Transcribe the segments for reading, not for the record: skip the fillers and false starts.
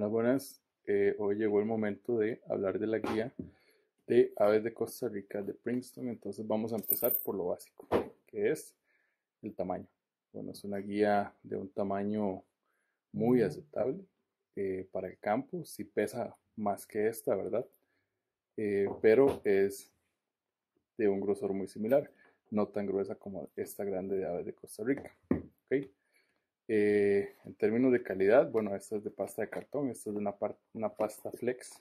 Buenas, buenas. Hoy llegó el momento de hablar de la guía de aves de Costa Rica de Princeton. Entonces vamos a empezar por lo básico, que es el tamaño. Bueno, es una guía de un tamaño muy aceptable para el campo. Sí pesa más que esta, ¿verdad? Pero es de un grosor muy similar, no tan gruesa como esta grande de aves de Costa Rica. ¿Ok? En términos de calidad, bueno, esta es de pasta de cartón, esta es de una pasta flex,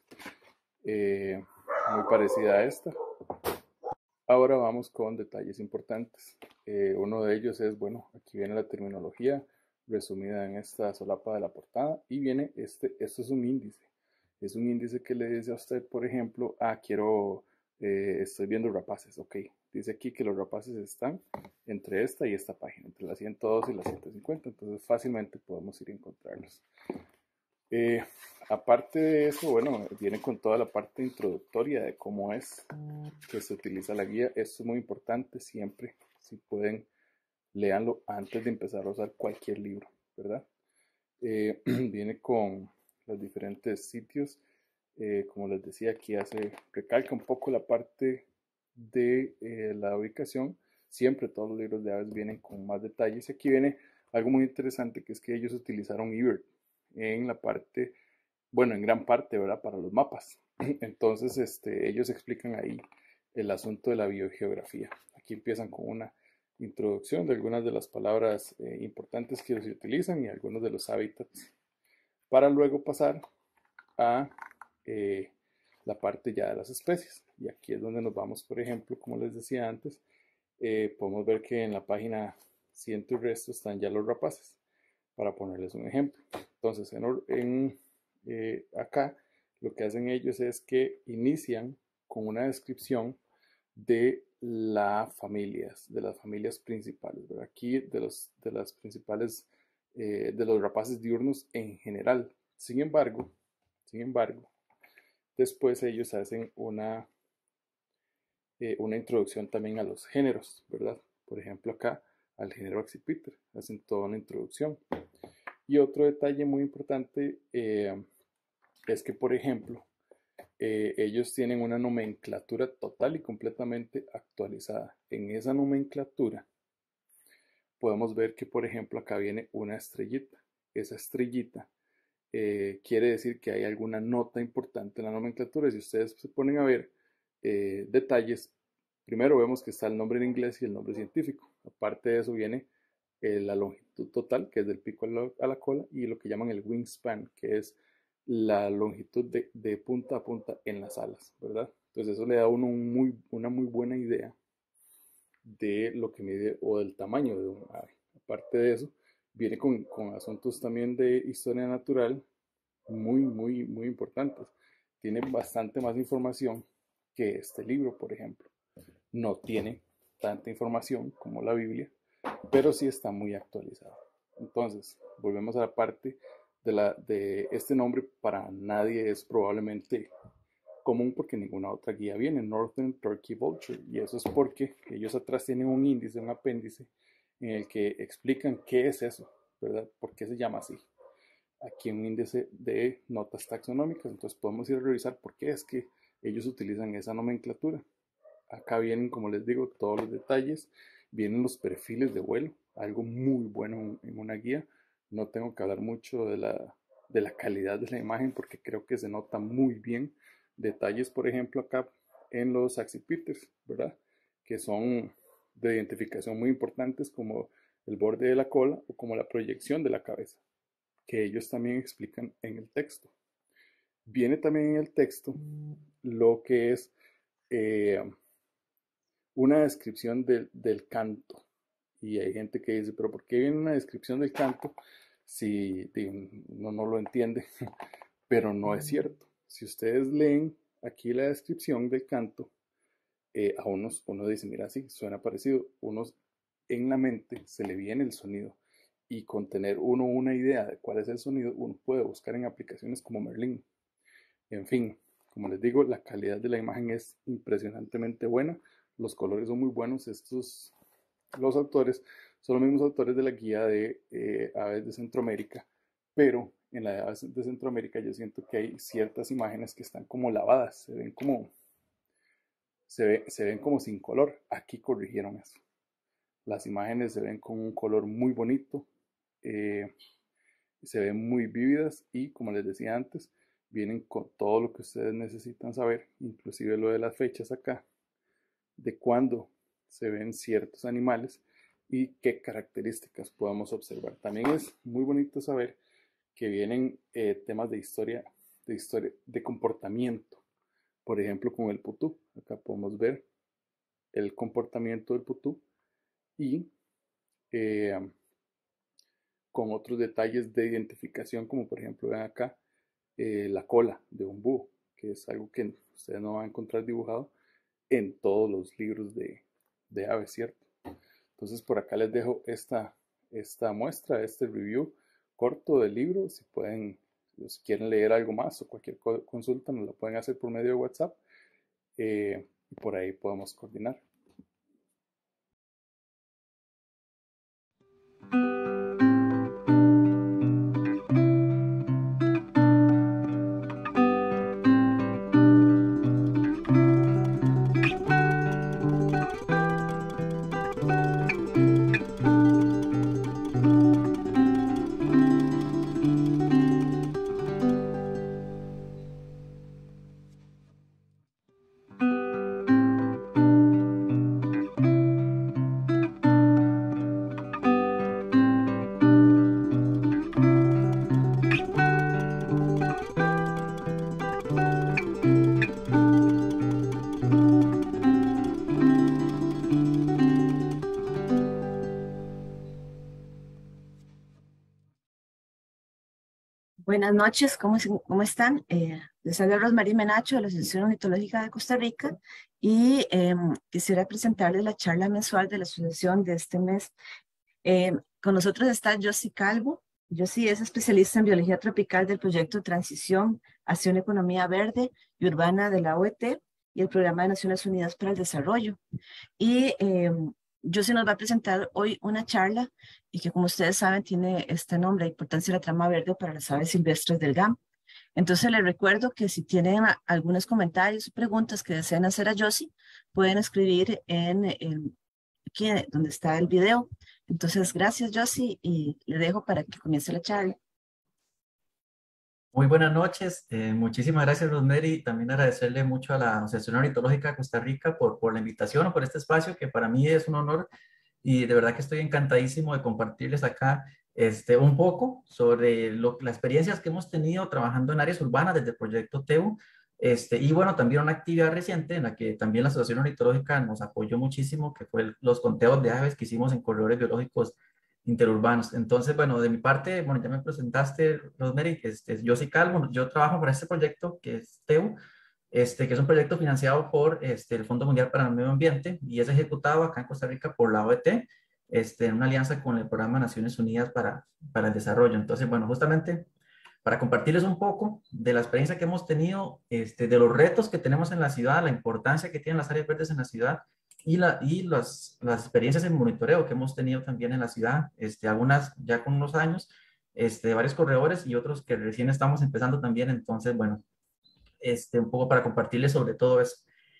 muy parecida a esta. Ahora vamos con detalles importantes. Uno de ellos es, bueno, aquí viene la terminología resumida en esta solapa de la portada y viene esto es un índice. Es un índice que le dice a usted, por ejemplo, estoy viendo rapaces, ok. Dice aquí que los rapaces están entre esta y esta página, entre la 102 y la 150, entonces fácilmente podemos ir a encontrarlos. Aparte de eso, bueno, viene con toda la parte introductoria de cómo es que se utiliza la guía. Esto es muy importante siempre, si pueden, léanlo antes de empezar a usar cualquier libro, ¿verdad? Viene con los diferentes sitios. Como les decía, aquí recalca un poco la parte de la ubicación. Siempre todos los libros de aves vienen con más detalles. Aquí viene algo muy interesante, que es que ellos utilizaron eBird en la parte, bueno, en gran parte, ¿verdad? Para los mapas. Entonces, ellos explican ahí el asunto de la biogeografía. Aquí empiezan con una introducción de algunas de las palabras importantes que se utilizan y algunos de los hábitats, para luego pasar a eh, la parte ya de las especies. Y aquí es donde nos vamos, por ejemplo, como les decía antes, podemos ver que en la página 100 y resto están ya los rapaces, para ponerles un ejemplo. Entonces, acá lo que hacen ellos es que inician con una descripción de las familias principales, ¿verdad? Aquí de las principales, de los rapaces diurnos en general. Sin embargo, después ellos hacen una introducción también a los géneros, ¿verdad? Por ejemplo, acá al género Accipiter, hacen toda una introducción. Y otro detalle muy importante es que, por ejemplo, ellos tienen una nomenclatura total y completamente actualizada. En esa nomenclatura podemos ver que, por ejemplo, acá viene una estrellita. Esa estrellita quiere decir que hay alguna nota importante en la nomenclatura. Si ustedes se ponen a ver detalles, primero vemos que está el nombre en inglés y el nombre científico. Aparte de eso viene la longitud total, que es del pico a la cola, y lo que llaman el wingspan, que es la longitud de punta a punta en las alas, ¿verdad? Entonces eso le da a uno una muy buena idea de lo que mide o del tamaño de un ave. Aparte de eso, viene con asuntos también de historia natural muy importantes. Tiene bastante más información que este libro, por ejemplo. No tiene tanta información como la Biblia, pero sí está muy actualizado. Entonces, volvemos a la parte de este nombre. Para nadie es probablemente común porque ninguna otra guía viene, Northern Turkey Vulture, y eso es porque ellos atrás tienen un índice, un apéndice, en el que explican qué es eso, ¿verdad? ¿Por qué se llama así? Aquí un índice de notas taxonómicas, entonces podemos ir a revisar por qué es que ellos utilizan esa nomenclatura. Acá vienen, como les digo, todos los detalles, vienen los perfiles de vuelo, algo muy bueno en una guía. No tengo que hablar mucho de la calidad de la imagen porque creo que se nota muy bien. Detalles, por ejemplo, acá en los accipiters, ¿verdad? Que son de identificación muy importantes, como el borde de la cola o como la proyección de la cabeza, que ellos también explican en el texto. Viene también en el texto lo que es eh, una descripción del canto. Y hay gente que dice, pero ¿por qué viene una descripción del canto si uno no lo entiende? Pero no es cierto. Si ustedes leen aquí la descripción del canto, uno dice, mira, sí, suena parecido. Unos en la mente se le viene el sonido. Y con tener uno una idea de cuál es el sonido, uno puede buscar en aplicaciones como Merlin. En fin, como les digo, la calidad de la imagen es impresionantemente buena. Los colores son muy buenos. Los autores son los mismos autores de la guía de aves de Centroamérica, pero en la de Centroamérica yo siento que hay ciertas imágenes que están como lavadas, se ven como sin color. Aquí corrigieron eso. Las imágenes se ven con un color muy bonito, eh, se ven muy vívidas y como les decía antes, vienen con todo lo que ustedes necesitan saber, inclusive lo de las fechas acá, de cuándo se ven ciertos animales y qué características podemos observar. También es muy bonito saber que vienen temas de comportamiento. Por ejemplo, con el putú. Acá podemos ver el comportamiento del putú y eh, con otros detalles de identificación, como por ejemplo, ven acá la cola de un búho, que es algo que ustedes no van a encontrar dibujado en todos los libros de aves, ¿cierto? Entonces por acá les dejo esta muestra, este review corto del libro. Si pueden, si quieren leer algo más o cualquier consulta, nos lo pueden hacer por medio de WhatsApp y por ahí podemos coordinar. Buenas noches, ¿cómo están? Les habla Rosmarie Menacho de la Asociación Ornitológica de Costa Rica y quisiera presentarles la charla mensual de la asociación de este mes. Con nosotros está Josie Calvo. Josie es especialista en biología tropical del proyecto Transición hacia una economía verde y urbana de la OET y el Programa de Naciones Unidas para el Desarrollo. Y Josie nos va a presentar hoy una charla y que, como ustedes saben, tiene este nombre: Importancia de la trama verde para las aves silvestres del GAM. Entonces les recuerdo que si tienen algunos comentarios o preguntas que deseen hacer a Josie, pueden escribir aquí donde está el video. Entonces, gracias, Josie, y le dejo para que comience la charla. Muy buenas noches, muchísimas gracias, Rosemary. También agradecerle mucho a la Asociación Ornitológica de Costa Rica por la invitación o por este espacio, que para mí es un honor y de verdad que estoy encantadísimo de compartirles acá un poco sobre las experiencias que hemos tenido trabajando en áreas urbanas desde el proyecto TEU. Y bueno, también una actividad reciente en la que también la Asociación Ornitológica nos apoyó muchísimo, que fue los conteos de aves que hicimos en corredores biológicos interurbanos. Entonces, bueno, de mi parte, bueno, ya me presentaste, Rosemary, yo soy Calvo, yo trabajo para este proyecto que es TEU, que es un proyecto financiado por el Fondo Mundial para el Medio Ambiente y es ejecutado acá en Costa Rica por la OET, en una alianza con el Programa de Naciones Unidas para el Desarrollo. Entonces, bueno, justamente para compartirles un poco de la experiencia que hemos tenido, de los retos que tenemos en la ciudad, la importancia que tienen las áreas verdes en la ciudad y las experiencias en monitoreo que hemos tenido también en la ciudad, algunas ya con unos años, varios corredores y otros que recién estamos empezando también. Entonces, bueno, un poco para compartirles sobre todo eso.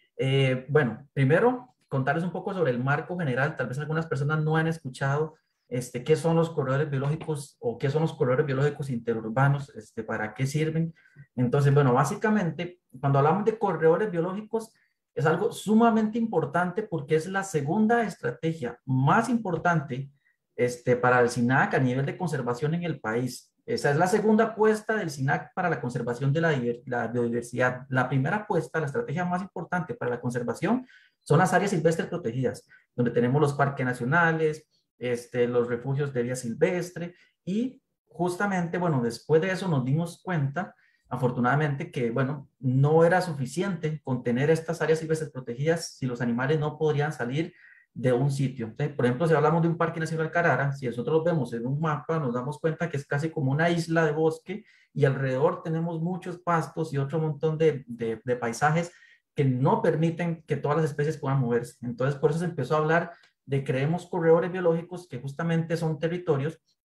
Bueno, primero, contarles un poco sobre el marco general. Tal vez algunas personas no han escuchado qué son los corredores biológicos o qué son los corredores biológicos interurbanos, para qué sirven. Entonces, bueno, básicamente, cuando hablamos de corredores biológicos, es algo sumamente importante porque es la segunda estrategia más importante para el SINAC a nivel de conservación en el país. Esa es la segunda apuesta del SINAC para la conservación de la biodiversidad. La primera apuesta, la estrategia más importante para la conservación, son las áreas silvestres protegidas, donde tenemos los parques nacionales, los refugios de vida silvestre y justamente, bueno, después de eso nos dimos cuenta, afortunadamente, que, bueno, no era suficiente con tener estas áreas silvestres protegidas si los animales no podrían salir de un sitio. Entonces, por ejemplo, si hablamos de un Parque Nacional Carara, si nosotros lo vemos en un mapa, nos damos cuenta que es casi como una isla de bosque y alrededor tenemos muchos pastos y otro montón de paisajes que no permiten que todas las especies puedan moverse. Entonces, por eso se empezó a hablar de creemos corredores biológicos, que justamente son territorios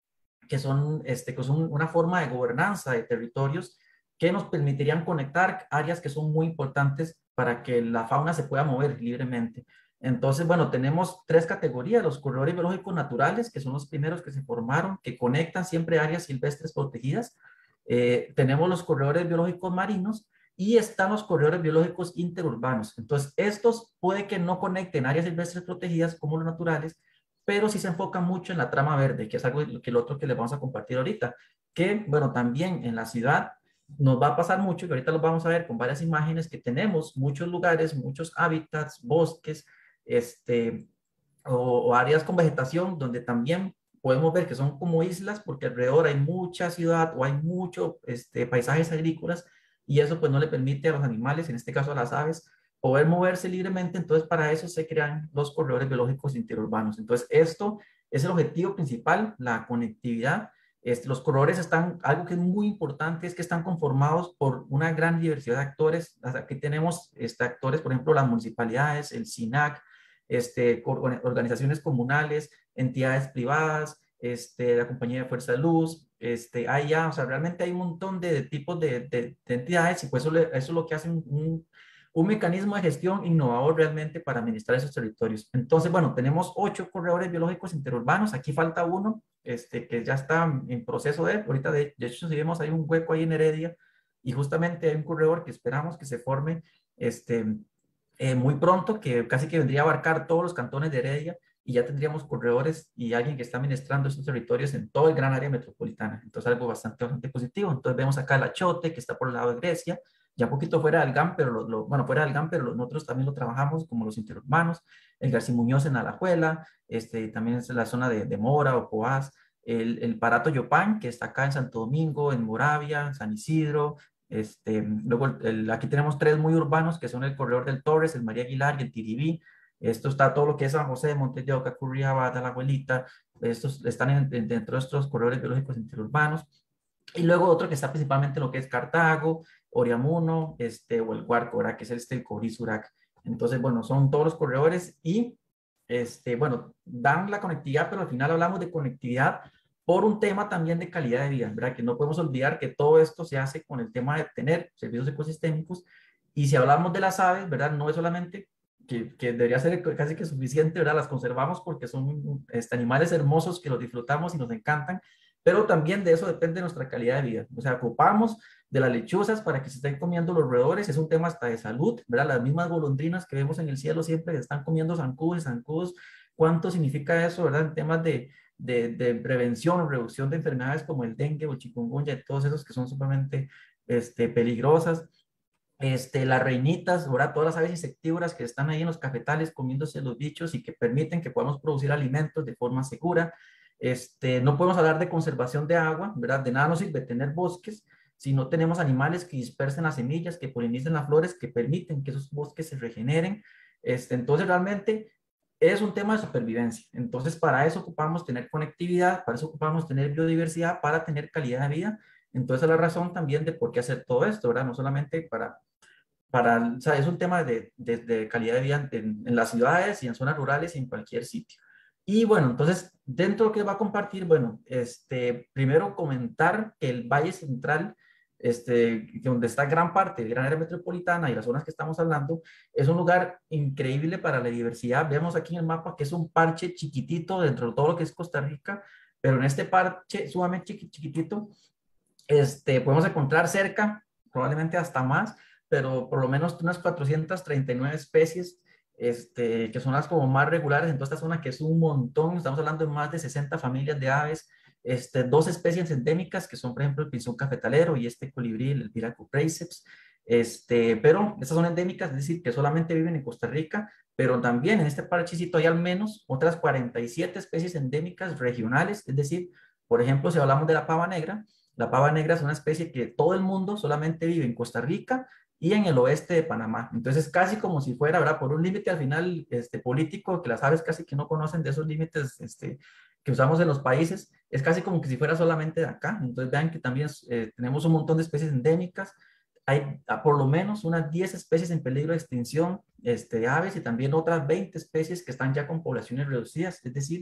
que son una forma de gobernanza de territorios que nos permitirían conectar áreas que son muy importantes para que la fauna se pueda mover libremente. Entonces, bueno, tenemos tres categorías: los corredores biológicos naturales, que son los primeros que se formaron, que conectan siempre áreas silvestres protegidas. Tenemos los corredores biológicos marinos y están los corredores biológicos interurbanos. Entonces, estos puede que no conecten áreas silvestres protegidas como los naturales, pero sí se enfoca mucho en la trama verde, que es algo que el otro que les vamos a compartir ahorita, que, bueno, también en la ciudad nos va a pasar mucho, que ahorita lo vamos a ver con varias imágenes, que tenemos muchos lugares, muchos hábitats, bosques, este, o áreas con vegetación donde también podemos ver que son como islas porque alrededor hay mucha ciudad o hay mucho paisajes agrícolas, y eso pues no le permite a los animales, en este caso a las aves, poder moverse libremente. Entonces para eso se crean los corredores biológicos interurbanos. Entonces esto es el objetivo principal, la conectividad. Los corredores están, algo que es muy importante es que están conformados por una gran diversidad de actores. Aquí tenemos actores, por ejemplo, las municipalidades, el SINAC, organizaciones comunales, entidades privadas, la compañía de Fuerza de Luz, hay ya, o sea, realmente hay un montón de tipos de entidades, y pues eso es lo que hace un mecanismo de gestión innovador realmente para administrar esos territorios. Entonces, bueno, tenemos 8 corredores biológicos interurbanos, aquí falta uno, que ya está en proceso ahorita de hecho, si vemos, hay un hueco ahí en Heredia, y justamente hay un corredor que esperamos que se forme, muy pronto, que casi que vendría a abarcar todos los cantones de Heredia, y ya tendríamos corredores y alguien que está administrando esos territorios en todo el gran área metropolitana. Entonces, algo bastante positivo. Entonces, vemos acá el Achote, que está por el lado de Grecia, ya un poquito fuera del GAM, pero bueno, fuera del GAM, pero nosotros también lo trabajamos como los interurbanos. El García Muñoz en Alajuela, también es la zona de Mora o Coás. El Parato Yopán, que está acá en Santo Domingo, en Moravia, San Isidro. Luego aquí tenemos 3 muy urbanos, que son el Corredor del Torres, el María Aguilar y el Tiribí. Esto está todo lo que es San José de Montes de Oca, Curriabat, La Abuelita. Estos están dentro de estos corredores biológicos interurbanos. Y luego otro que está principalmente en lo que es Cartago, Oriamuno, o el Huarco, ¿verdad? Que es el Corí Surac. Entonces, bueno, son todos los corredores y, bueno, dan la conectividad, pero al final hablamos de conectividad por un tema también de calidad de vida, ¿verdad? Que no podemos olvidar que todo esto se hace con el tema de tener servicios ecosistémicos. Y si hablamos de las aves, ¿verdad? No es solamente que debería ser casi que suficiente, ¿verdad? Las conservamos porque son animales hermosos que los disfrutamos y nos encantan, pero también de eso depende nuestra calidad de vida. O sea, ocupamos de las lechuzas para que se estén comiendo los roedores, es un tema hasta de salud, ¿verdad? Las mismas golondrinas que vemos en el cielo siempre están comiendo zancudos y zancudos. ¿Cuánto significa eso, verdad? En temas de prevención o reducción de enfermedades como el dengue o el chikungunya, todos esos que son sumamente peligrosas. Las reinitas, ¿verdad? Todas las aves insectívoras que están ahí en los cafetales comiéndose los bichos y que permiten que podamos producir alimentos de forma segura. No podemos hablar de conservación de agua, ¿verdad? De nada nos sirve tener bosques si no tenemos animales que dispersen las semillas, que polinicen las flores, que permiten que esos bosques se regeneren. Entonces, realmente es un tema de supervivencia. Entonces, para eso ocupamos tener conectividad, para eso ocupamos tener biodiversidad, para tener calidad de vida. Entonces, es la razón también de por qué hacer todo esto, ¿verdad? No solamente o sea, es un tema de calidad de vida en las ciudades y en zonas rurales y en cualquier sitio. Y bueno, entonces, dentro de lo que va a compartir, bueno, primero comentar que el Valle Central, donde está gran parte de gran área metropolitana y las zonas que estamos hablando, es un lugar increíble para la diversidad. Vemos aquí en el mapa que es un parche chiquitito dentro de todo lo que es Costa Rica, pero en este parche sumamente chiquitito, podemos encontrar cerca, probablemente hasta más, pero por lo menos unas 439 especies, que son las como más regulares en toda esta zona, que es un montón. Estamos hablando de más de 60 familias de aves, 2 especies endémicas, que son, por ejemplo, el pinzón cafetalero y colibrí, el Piraco praeseps. Pero estas son endémicas, es decir, que solamente viven en Costa Rica, pero también en este parchecito hay al menos otras 47 especies endémicas regionales, es decir, por ejemplo, si hablamos de la pava negra es una especie que todo el mundo solamente vive en Costa Rica y en el oeste de Panamá. Entonces, casi como si fuera, ¿verdad? Por un límite al final político, que las aves casi que no conocen de esos límites que usamos en los países, es casi como que si fuera solamente de acá. Entonces, vean que también tenemos un montón de especies endémicas. Hay por lo menos unas 10 especies en peligro de extinción de aves, y también otras 20 especies que están ya con poblaciones reducidas. Es decir,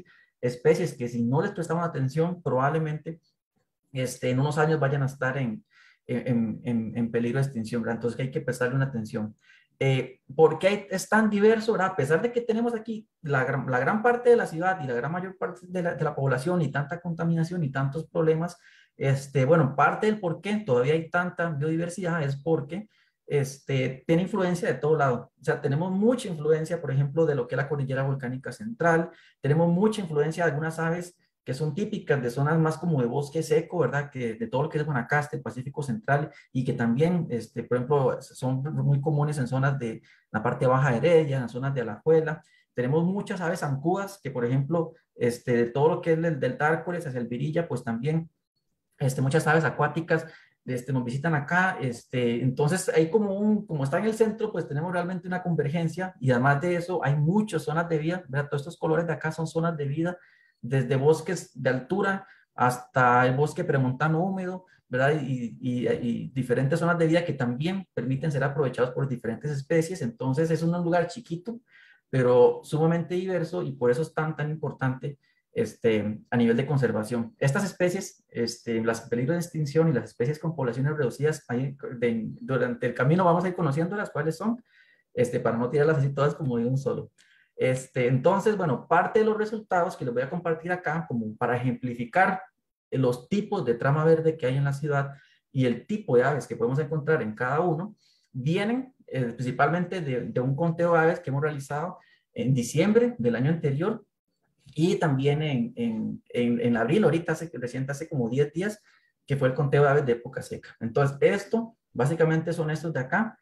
especies que si no les prestamos atención, probablemente en unos años vayan a estar en peligro de extinción, ¿verdad? Entonces hay que prestarle una atención. ¿Por qué es tan diverso, ¿verdad? A pesar de que tenemos aquí la gran parte de la ciudad y la gran mayor parte de la población y tanta contaminación y tantos problemas, bueno, parte del por qué todavía hay tanta biodiversidad es porque tiene influencia de todo lado. O sea, tenemos mucha influencia, por ejemplo, de lo que es la cordillera volcánica central, tenemos mucha influencia de algunas aves que son típicas de zonas más como de bosque seco, ¿verdad? Que de todo lo que es Guanacaste, Pacífico Central, y que también, por ejemplo, son muy comunes en zonas de la parte baja de Heredia, en zonas de Alajuela. Tenemos muchas aves zancudas que, por ejemplo, de todo lo que es del Tárcoles hacia el Virilla, pues también muchas aves acuáticas nos visitan acá. Entonces, hay como está en el centro, pues tenemos realmente una convergencia y además de eso hay muchas zonas de vida, ¿verdad? Todos estos colores de acá son zonas de vida, desde bosques de altura hasta el bosque premontano húmedo, ¿verdad? Y diferentes zonas de vida que también permiten ser aprovechados por diferentes especies. Entonces, es un lugar chiquito, pero sumamente diverso y por eso es tan importante a nivel de conservación. Estas especies, las en peligro de extinción y las especies con poblaciones reducidas, durante el camino vamos a ir conociendo las cuáles son, para no tirarlas así todas como de un solo. Entonces, bueno, parte de los resultados que les voy a compartir acá, como para ejemplificar los tipos de trama verde que hay en la ciudad y el tipo de aves que podemos encontrar en cada uno, vienen principalmente de un conteo de aves que hemos realizado en diciembre del año anterior y también en abril, ahorita reciente hace como 10 días, que fue el conteo de aves de época seca. Entonces, esto básicamente son estos de acá.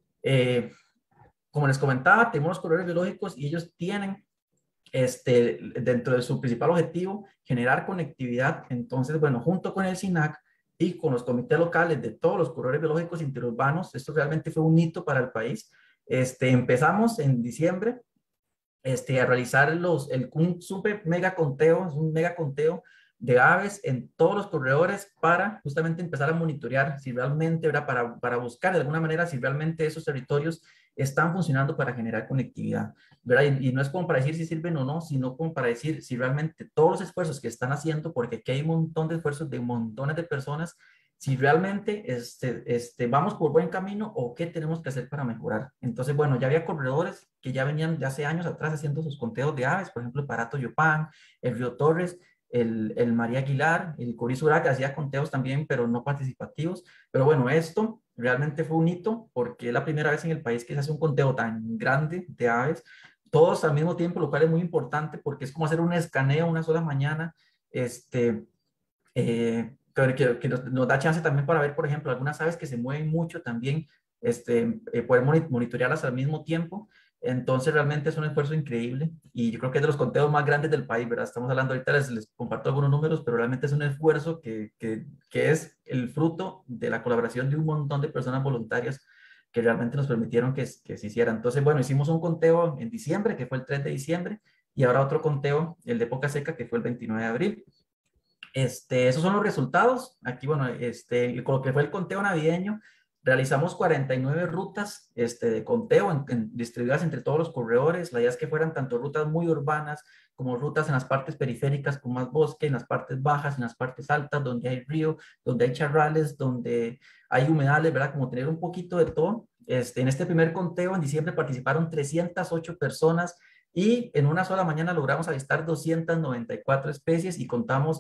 Como les comentaba, tenemos los corredores biológicos y ellos tienen dentro de su principal objetivo generar conectividad. Entonces, bueno, junto con el SINAC y con los comités locales de todos los corredores biológicos interurbanos, esto realmente fue un hito para el país. Empezamos en diciembre a realizar un super mega conteo, es un mega conteo de aves en todos los corredores para justamente empezar a monitorear si realmente, ¿verdad? Para buscar de alguna manera si realmente esos territorios están funcionando para generar conectividad, ¿verdad? Y no es como para decir si sirven o no, sino como para decir si realmente todos los esfuerzos que están haciendo, porque aquí hay un montón de esfuerzos de montones de personas, si realmente vamos por buen camino o qué tenemos que hacer para mejorar. Entonces, bueno, ya había corredores que ya venían de hace años atrás haciendo sus conteos de aves, por ejemplo, el Parato Yopán, el Río Torres, el María Aguilar, el Corizura, que hacía conteos también, pero no participativos. Pero bueno, esto realmente fue un hito porque es la primera vez en el país que se hace un conteo tan grande de aves, todos al mismo tiempo, lo cual es muy importante porque es como hacer un escaneo una sola mañana, que nos da chance también para ver, por ejemplo, algunas aves que se mueven mucho también, poder monitorearlas al mismo tiempo. Entonces, realmente es un esfuerzo increíble y yo creo que es de los conteos más grandes del país, ¿verdad? Estamos hablando ahorita, les comparto algunos números, pero realmente es un esfuerzo que es el fruto de la colaboración de un montón de personas voluntarias que realmente nos permitieron que se hiciera. Entonces, bueno, hicimos un conteo en diciembre, que fue el 3 de diciembre, y ahora otro conteo, el de época seca, que fue el 29 de abril. Esos son los resultados. Aquí, bueno, con lo que fue el conteo navideño, realizamos 49 rutas de conteo distribuidas entre todos los corredores. La idea es que fueran tanto rutas muy urbanas como rutas en las partes periféricas con más bosque, en las partes bajas, en las partes altas, donde hay río, donde hay charrales, donde hay humedales, ¿verdad? Como tener un poquito de todo. En este primer conteo, en diciembre, participaron 308 personas y en una sola mañana logramos avistar 294 especies y contamos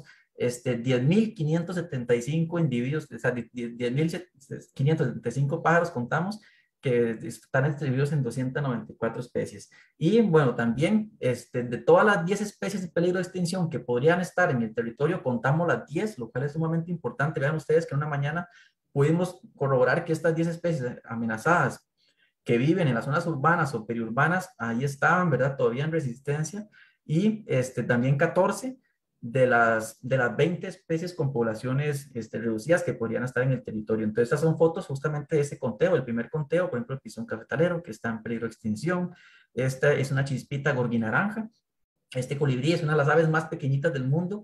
10.575 individuos, o sea, 10.575 pájaros contamos que están distribuidos en 294 especies. Y bueno, también de todas las 10 especies en peligro de extinción que podrían estar en el territorio, contamos las 10, lo cual es sumamente importante. Vean ustedes que en una mañana pudimos corroborar que estas 10 especies amenazadas que viven en las zonas urbanas o periurbanas, ahí estaban, ¿verdad? Todavía en resistencia. Y también 14 de las 20 especies con poblaciones reducidas que podrían estar en el territorio. Entonces, estas son fotos justamente de ese conteo, el primer conteo, por ejemplo, el pisón cafetalero, que está en peligro de extinción. Esta es una chispita gorguinaranja. Este colibrí es una de las aves más pequeñitas del mundo,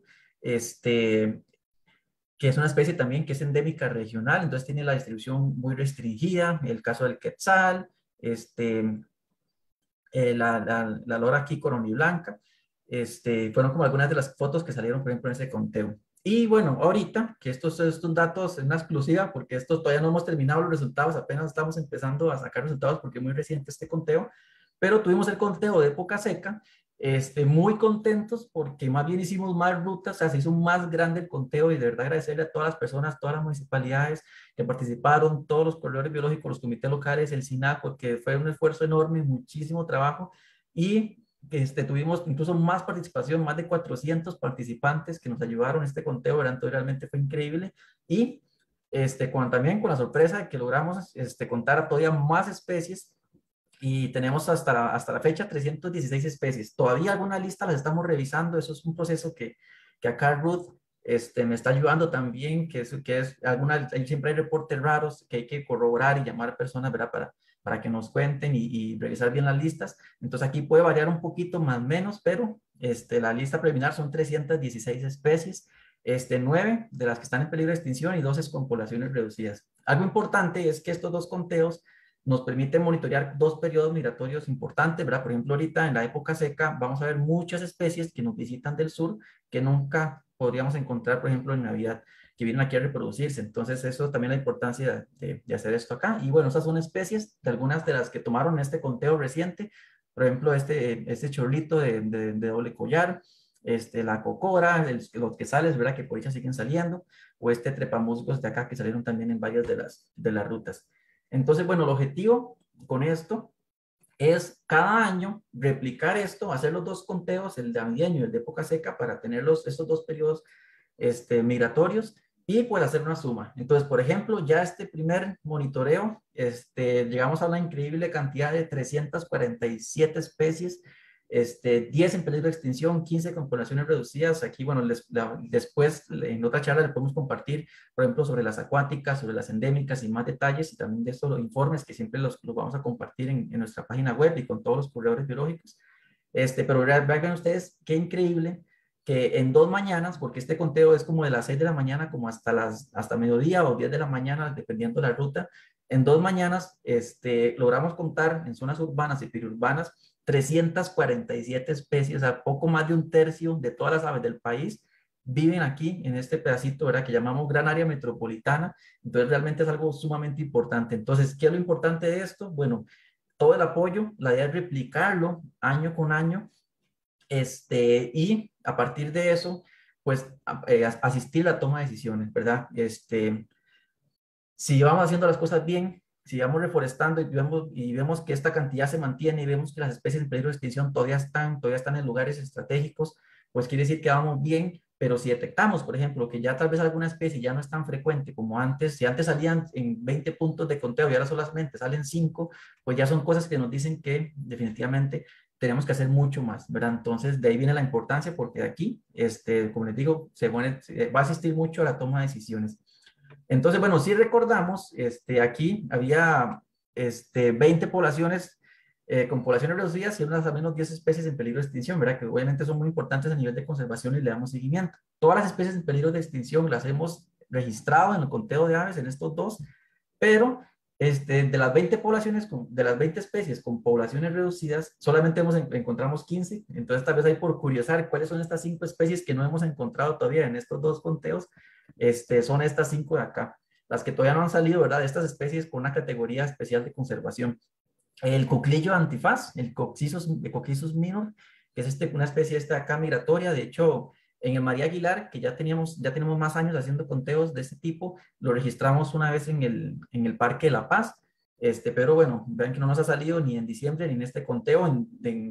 que es una especie también que es endémica regional, entonces tiene la distribución muy restringida. El caso del quetzal, la lora aquí coroniblanca. Fueron como algunas de las fotos que salieron, por ejemplo, en ese conteo. Y bueno, ahorita, que estos datos es una exclusiva, porque esto todavía no hemos terminado los resultados, apenas estamos empezando a sacar resultados porque es muy reciente este conteo, pero tuvimos el conteo de época seca, muy contentos porque más bien hicimos más rutas, o sea, se hizo más grande el conteo y de verdad agradecerle a todas las personas, todas las municipalidades que participaron, todos los corredores biológicos, los comités locales, el SINAC, porque fue un esfuerzo enorme, muchísimo trabajo y tuvimos incluso más participación, más de 400 participantes que nos ayudaron. Este conteo realmente fue increíble. Y también con la sorpresa de que logramos contar a todavía más especies y tenemos hasta la fecha 316 especies. Todavía alguna lista las estamos revisando. Eso es un proceso que acá Ruth me está ayudando también, siempre hay reportes raros que hay que corroborar y llamar a personas, ¿verdad? Para que nos cuenten y revisar bien las listas. Entonces aquí puede variar un poquito más o menos, pero la lista preliminar son 316 especies, 9 de las que están en peligro de extinción y 12 con poblaciones reducidas. Algo importante es que estos dos conteos nos permiten monitorear dos periodos migratorios importantes, ¿verdad? Por ejemplo, ahorita en la época seca vamos a ver muchas especies que nos visitan del sur que nunca podríamos encontrar, por ejemplo, en Navidad, que vienen aquí a reproducirse. Entonces, eso también la importancia de hacer esto acá. Y bueno, esas son especies de algunas de las que tomaron este conteo reciente. Por ejemplo, este chorlito de doble collar, la cocora, los quesales, ¿verdad? Que por ahí siguen saliendo, o trepamusgos de acá que salieron también en varias de las rutas. Entonces, bueno, el objetivo con esto es cada año replicar esto, hacer los dos conteos, el de navideño y el de época seca, para tener estos dos periodos migratorios y pues hacer una suma. Entonces, por ejemplo, ya este primer monitoreo, llegamos a una increíble cantidad de 347 especies, 10 en peligro de extinción, 15 con poblaciones reducidas. Aquí, bueno, después en otra charla les podemos compartir, por ejemplo, sobre las acuáticas, sobre las endémicas y más detalles, y también de estos los informes que siempre los vamos a compartir en nuestra página web y con todos los corredores biológicos. Pero vean ustedes qué increíble que en 2 mañanas, porque este conteo es como de las 6 de la mañana como hasta mediodía o 10 de la mañana, dependiendo de la ruta, en 2 mañanas logramos contar en zonas urbanas y periurbanas 347 especies, o sea, poco más de un tercio de todas las aves del país viven aquí en este pedacito, ¿verdad? Que llamamos Gran Área Metropolitana. Entonces realmente es algo sumamente importante. Entonces, ¿qué es lo importante de esto? Bueno, todo el apoyo, la idea es replicarlo año con año, y a partir de eso, pues asistir a la toma de decisiones, ¿verdad? Si vamos haciendo las cosas bien, si vamos reforestando y vemos que esta cantidad se mantiene y vemos que las especies en peligro de extinción todavía están en lugares estratégicos, pues quiere decir que vamos bien. Pero si detectamos, por ejemplo, que ya tal vez alguna especie ya no es tan frecuente como antes, si antes salían en 20 puntos de conteo y ahora solamente salen 5, pues ya son cosas que nos dicen que definitivamente tenemos que hacer mucho más, ¿verdad? Entonces, de ahí viene la importancia, porque de aquí, como les digo, va a asistir mucho a la toma de decisiones. Entonces, bueno, si recordamos, aquí había 20 poblaciones con poblaciones reducidas y unas al menos 10 especies en peligro de extinción, ¿verdad? Que obviamente son muy importantes a nivel de conservación y le damos seguimiento. Todas las especies en peligro de extinción las hemos registrado en el conteo de aves en estos dos, pero de las 20 poblaciones, de las 20 especies con poblaciones reducidas, solamente encontramos 15. Entonces, tal vez hay por curiosar cuáles son estas 5 especies que no hemos encontrado todavía en estos dos conteos. Son estas 5 de acá, las que todavía no han salido, ¿verdad? De estas especies con una categoría especial de conservación. El cuclillo antifaz, el Coccyzus minor, que es una especie de acá migratoria. De hecho, en el María Aguilar, que ya tenemos más años haciendo conteos de este tipo, lo registramos una vez en el Parque de La Paz, pero bueno, vean que no nos ha salido ni en diciembre ni en este conteo,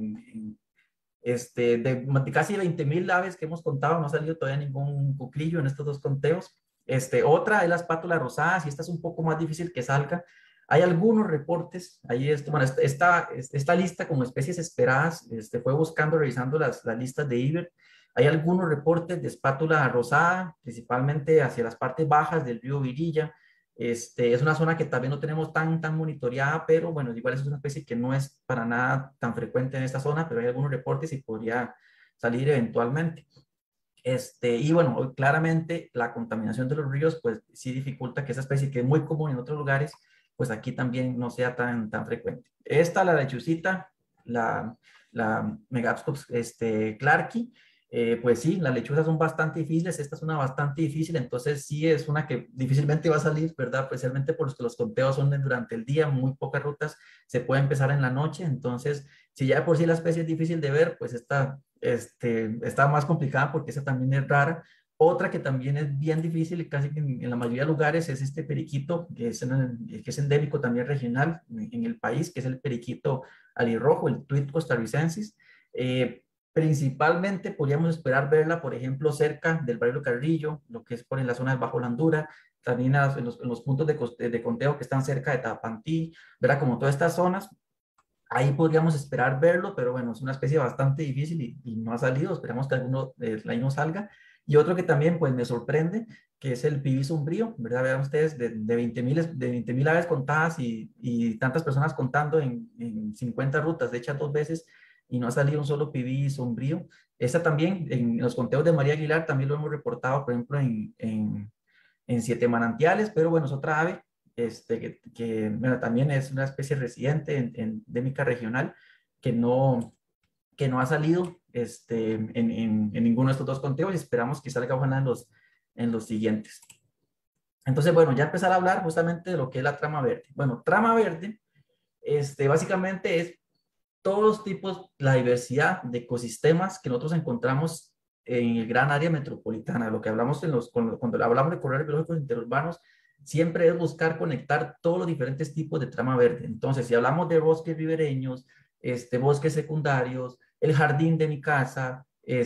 de casi 20,000 aves que hemos contado, no ha salido todavía ningún cuclillo en estos dos conteos. Otra es la espátula rosada, y esta es un poco más difícil que salga. Hay algunos reportes, ahí bueno, esta lista como especies esperadas, fue buscando, revisando las listas de IBER. Hay algunos reportes de espátula rosada, principalmente hacia las partes bajas del río Virilla. Es una zona que también no tenemos tan monitoreada, pero bueno, igual es una especie que no es para nada tan frecuente en esta zona, pero hay algunos reportes y podría salir eventualmente. Y bueno, claramente la contaminación de los ríos, pues sí dificulta que esa especie, que es muy común en otros lugares, pues aquí también no sea tan frecuente. La lechucita, la Megapscops clarki. Pues sí, las lechuzas son bastante difíciles, esta es una bastante difícil, entonces sí es una que difícilmente va a salir, ¿verdad? Especialmente por los que los conteos son durante el día, muy pocas rutas se puede empezar en la noche, entonces si ya de por sí la especie es difícil de ver, pues esta está más complicada porque esa también es rara. Otra que también es bien difícil y casi que en la mayoría de lugares es este periquito, que es endémico también regional en el país, que es el periquito alirrojo, el Tuit costarricensis. Eh, Principalmente podríamos esperar verla, por ejemplo, cerca del barrio Carrillo, lo que es por en la zona del Bajo Landura, también en los puntos de conteo que están cerca de Tapantí, ¿verdad? Como todas estas zonas, ahí podríamos esperar verlo, pero bueno, es una especie bastante difícil y no ha salido, esperamos que alguno ahí no salga. Y otro que también pues me sorprende, que es el pibis umbrío, ¿verdad? Vean ustedes, de 20,000 aves contadas y tantas personas contando en 50 rutas, de hecho 2 veces, y no ha salido un solo pibis umbrío. Esta también, en los conteos de María Aguilar, también lo hemos reportado, por ejemplo, en Siete Manantiales, pero bueno, es otra ave bueno, también es una especie residente endémica regional que no ha salido en ninguno de estos dos conteos y esperamos que salga ojalá en los siguientes. Entonces, bueno, ya empezar a hablar justamente de lo que es la trama verde. Bueno, trama verde, básicamente es todos los tipos, la diversidad de ecosistemas que nosotros encontramos en el gran área metropolitana. Lo que hablamos cuando hablamos de corredores biológicos interurbanos, siempre es buscar conectar todos los diferentes tipos de trama verde. Entonces, si hablamos de bosques ribereños, bosques secundarios, el jardín de mi casa,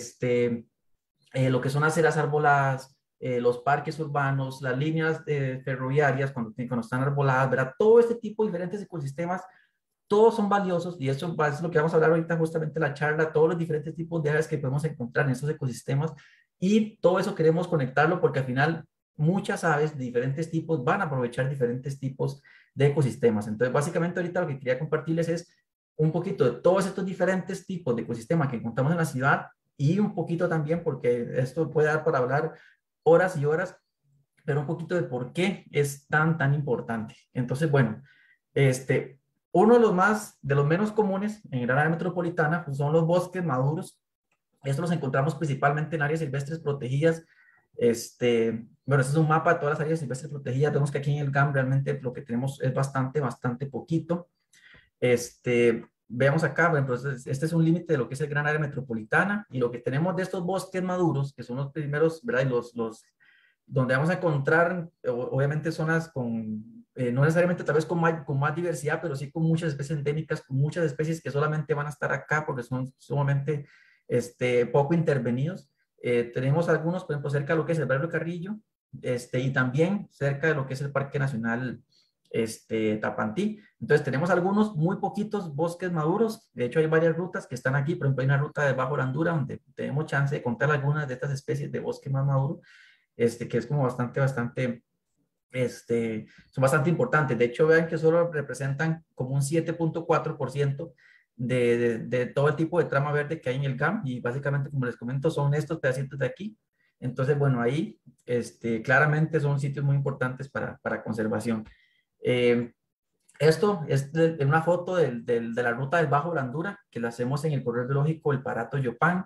lo que son aceras arboladas, los parques urbanos, las líneas ferroviarias cuando están arboladas, ¿verdad? Todo este tipo de diferentes ecosistemas todos son valiosos y eso es lo que vamos a hablar ahorita justamente en la charla, todos los diferentes tipos de aves que podemos encontrar en estos ecosistemas y todo eso queremos conectarlo porque al final muchas aves de diferentes tipos van a aprovechar diferentes tipos de ecosistemas. Entonces, básicamente ahorita lo que quería compartirles es un poquito de todos estos diferentes tipos de ecosistemas que encontramos en la ciudad y un poquito también, porque esto puede dar para hablar horas y horas, pero un poquito de por qué es tan importante. Entonces, bueno, uno de los menos comunes en el área metropolitana pues, son los bosques maduros. Estos los encontramos principalmente en áreas silvestres protegidas. Bueno, este es un mapa de todas las áreas silvestres protegidas. Vemos que aquí en el GAM realmente lo que tenemos es bastante poquito. Veamos acá, bueno, pues este es un límite de lo que es el gran área metropolitana y lo que tenemos de estos bosques maduros, que son los primeros, ¿verdad? Y donde vamos a encontrar, obviamente, zonas no necesariamente tal vez con más diversidad, pero sí con muchas especies endémicas, con muchas especies que solamente van a estar acá porque son sumamente poco intervenidos. Tenemos algunos, por ejemplo, cerca de lo que es el barrio Carrillo, y también cerca de lo que es el Parque Nacional Tapantí. Entonces tenemos algunos muy poquitos bosques maduros, de hecho hay varias rutas que están aquí, por ejemplo hay una ruta de Bajo Landura donde tenemos chance de contar algunas de estas especies de bosque más maduro, que es como son bastante importantes. De hecho, vean que solo representan como un 7.4% de todo el tipo de trama verde que hay en el GAM y básicamente, como les comento, son estos pedacitos de aquí. Entonces, bueno, ahí claramente son sitios muy importantes para conservación. Esto es una foto de la ruta del Bajo Landura que la hacemos en el corredor biológico El Parato Yopán.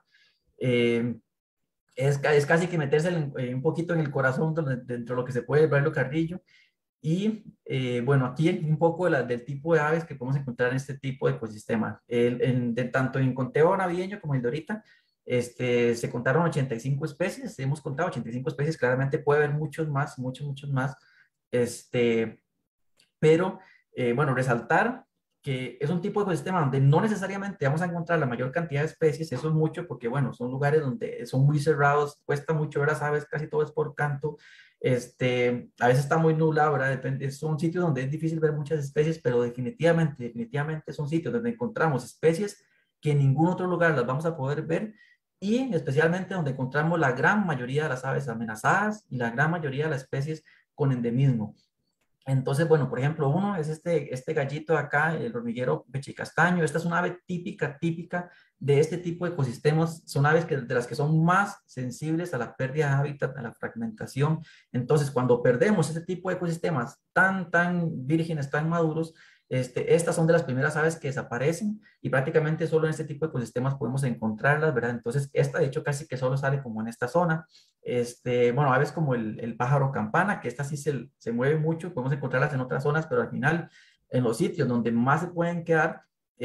Es casi que meterse un poquito en el corazón dentro de lo que se puede ver lo Carrillo. Y bueno, aquí un poco del tipo de aves que podemos encontrar en este tipo de ecosistemas. Tanto en conteo navideño como el de ahorita, se contaron 85 especies, hemos contado 85 especies, claramente puede haber muchos más, muchos más. Pero bueno, resaltar que es un tipo de ecosistema donde no necesariamente vamos a encontrar la mayor cantidad de especies, eso es mucho porque, bueno, son lugares donde son muy cerrados, cuesta mucho ver las aves, casi todo es por canto, a veces está muy nublado, ¿verdad? Depende, son sitios donde es difícil ver muchas especies, pero definitivamente son sitios donde encontramos especies que en ningún otro lugar las vamos a poder ver y especialmente donde encontramos la gran mayoría de las aves amenazadas y la gran mayoría de las especies con endemismo. Entonces, bueno, por ejemplo, uno es este gallito de acá, el hormiguero pechicastaño. Esta es una ave típica de este tipo de ecosistemas. Son aves de las que son más sensibles a la pérdida de hábitat, a la fragmentación. Entonces, cuando perdemos este tipo de ecosistemas tan vírgenes, tan maduros, Estas son de las primeras aves que desaparecen y prácticamente solo en este tipo de ecosistemas podemos encontrarlas, ¿verdad? Entonces, esta de hecho casi que solo sale como en esta zona. Bueno, aves como el pájaro campana, que esta sí se mueve mucho, podemos encontrarlas en otras zonas, pero al final en los sitios donde más se pueden quedar,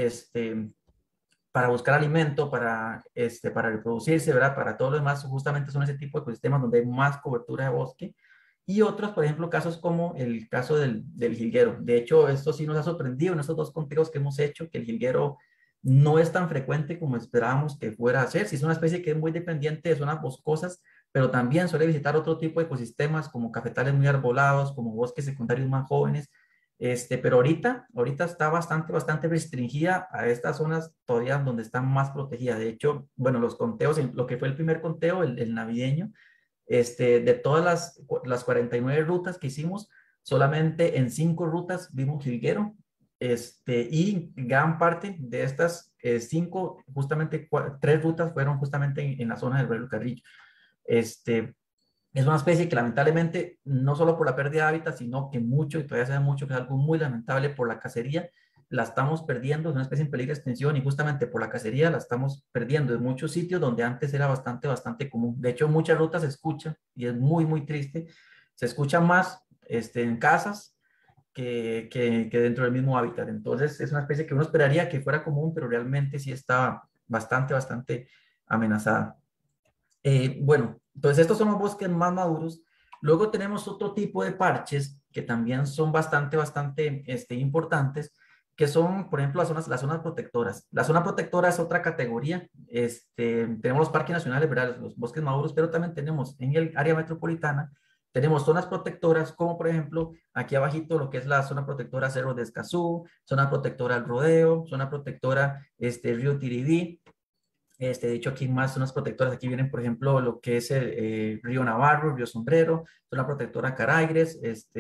para buscar alimento, para reproducirse, ¿verdad? Para todo lo demás, justamente son ese tipo de ecosistemas donde hay más cobertura de bosque. Y otros, por ejemplo, casos como el caso del jilguero. De hecho, esto sí nos ha sorprendido en estos dos conteos que hemos hecho, que el jilguero no es tan frecuente como esperábamos que fuera a ser. Sí es una especie que es muy dependiente de zonas boscosas, pero también suele visitar otro tipo de ecosistemas como cafetales muy arbolados, como bosques secundarios más jóvenes. Pero ahorita está bastante restringida a estas zonas todavía donde están más protegidas. De hecho, bueno, los conteos, lo que fue el primer conteo, el navideño, de todas las 49 rutas que hicimos, solamente en 5 rutas vimos jilguero, y gran parte de estas 5, justamente 3 rutas fueron justamente en la zona del Río Carrillo. Es una especie que lamentablemente, no solo por la pérdida de hábitat, sino que mucho, y todavía se ve mucho, que es algo muy lamentable por la cacería, la estamos perdiendo, es una especie en peligro de extinción y justamente por la cacería la estamos perdiendo en muchos sitios donde antes era bastante común. De hecho, muchas rutas se escuchan y es muy triste, se escucha más en casas que dentro del mismo hábitat. Entonces, es una especie que uno esperaría que fuera común, pero realmente sí está bastante amenazada. Bueno, entonces estos son los bosques más maduros. Luego tenemos otro tipo de parches que también son bastante importantes, que son, por ejemplo, las zonas protectoras. La zona protectora es otra categoría. Tenemos los parques nacionales, ¿verdad? Los bosques maduros, pero también tenemos en el área metropolitana, tenemos zonas protectoras, como por ejemplo, aquí abajito lo que es la zona protectora Cerro de Escazú, zona protectora El Rodeo, zona protectora Río Tiribí. De hecho, aquí más zonas protectoras, aquí vienen, por ejemplo, lo que es el río Navarro, río Sombrero, zona protectora Caraigres,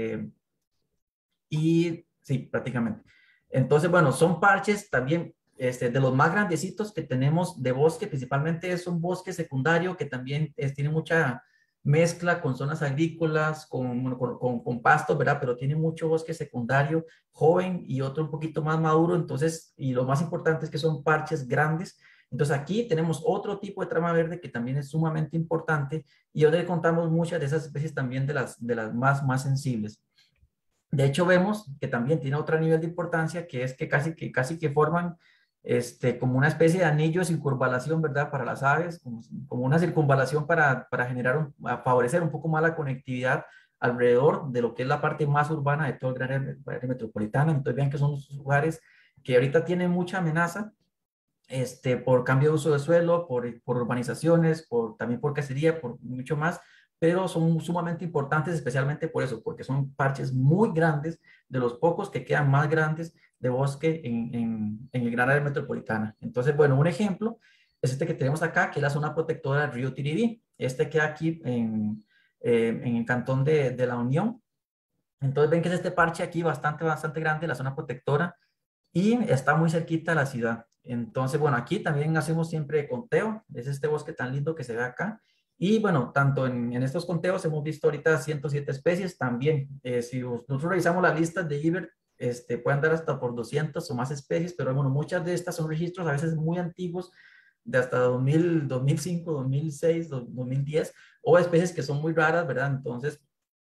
y sí, prácticamente. Entonces, bueno, son parches también de los más grandecitos que tenemos de bosque, principalmente es un bosque secundario que también tiene mucha mezcla con zonas agrícolas, con pastos, ¿verdad? Pero tiene mucho bosque secundario joven y otro un poquito más maduro, entonces, y lo más importante es que son parches grandes. Entonces aquí tenemos otro tipo de trama verde que también es sumamente importante y donde contamos muchas de esas especies también de las más sensibles. De hecho, vemos que también tiene otro nivel de importancia, que es que casi que forman como una especie de anillo de circunvalación, ¿verdad? Para las aves, como una circunvalación para a favorecer un poco más la conectividad alrededor de lo que es la parte más urbana de todo el gran área metropolitana. Entonces, vean que son lugares que ahorita tienen mucha amenaza, por cambio de uso de suelo, por urbanizaciones, también por cacería, por mucho más, pero son sumamente importantes, especialmente por eso, porque son parches muy grandes, de los pocos que quedan más grandes de bosque en el gran área metropolitana. Entonces, bueno, un ejemplo es este que tenemos acá, que es la zona protectora Río Tiribí. Este queda aquí en el cantón de La Unión. Entonces, ven que es este parche aquí bastante grande, la zona protectora, y está muy cerquita de la ciudad. Entonces, bueno, aquí también hacemos siempre conteo, es este bosque tan lindo que se ve acá. Y bueno, tanto en estos conteos hemos visto ahorita 107 especies también. Si nosotros revisamos la lista de IBER, pueden dar hasta por 200 o más especies, pero bueno, muchas de estas son registros a veces muy antiguos, de hasta 2000, 2005, 2006, 2010, o especies que son muy raras, ¿verdad? Entonces,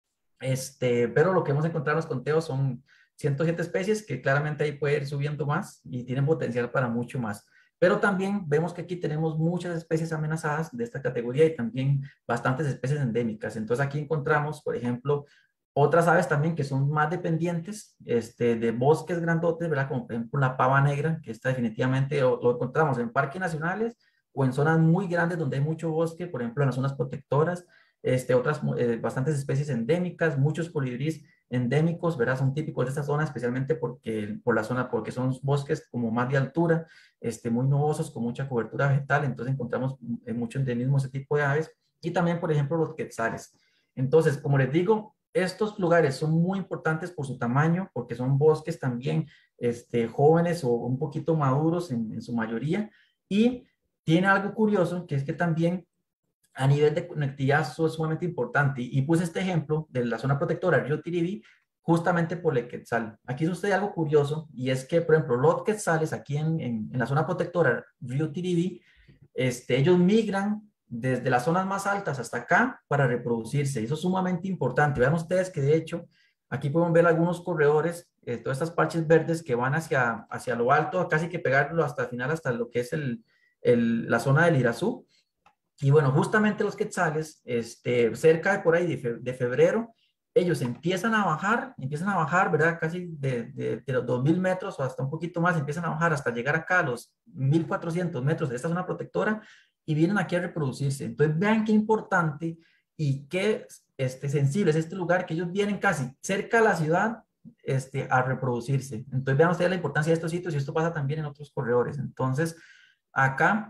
pero lo que hemos encontrado en los conteos son 107 especies que claramente ahí puede ir subiendo más y tienen potencial para mucho más. Pero también vemos que aquí tenemos muchas especies amenazadas de esta categoría y también bastantes especies endémicas. Entonces aquí encontramos, por ejemplo, otras aves también que son más dependientes de bosques grandotes, ¿verdad? Como por ejemplo la pava negra, que está definitivamente lo encontramos en parques nacionales o en zonas muy grandes donde hay mucho bosque, por ejemplo en las zonas protectoras. Otras bastantes especies endémicas, muchos colibríes endémicos, ¿verdad? Son típicos de esta zona, especialmente porque son bosques como más de altura, muy nubosos, con mucha cobertura vegetal, entonces encontramos mucho endemismo ese tipo de aves, y también, por ejemplo, los quetzales. Entonces, como les digo, estos lugares son muy importantes por su tamaño, porque son bosques también jóvenes o un poquito maduros en su mayoría, y tiene algo curioso, que es que también a nivel de conectividad eso es sumamente importante. Y puse este ejemplo de la zona protectora Río Tiribí justamente por el quetzal. Aquí sucede algo curioso y es que, por ejemplo, los quetzales aquí en la zona protectora Río Tiribí, ellos migran desde las zonas más altas hasta acá para reproducirse. Eso es sumamente importante. Vean ustedes que de hecho, aquí pueden ver algunos corredores, todas estas parches verdes que van hacia lo alto, casi que pegarlo hasta el final, hasta lo que es la zona del Irazú. Y bueno, justamente los quetzales, cerca de por ahí de febrero, ellos empiezan a bajar, ¿verdad? Casi de los 2000 metros o hasta un poquito más, empiezan a bajar hasta llegar acá a los 1400 metros de esta zona protectora y vienen aquí a reproducirse. Entonces, vean qué importante y qué sensible es este lugar, que ellos vienen casi cerca a la ciudad a reproducirse. Entonces, vean ustedes la importancia de estos sitios y esto pasa también en otros corredores. Entonces, acá,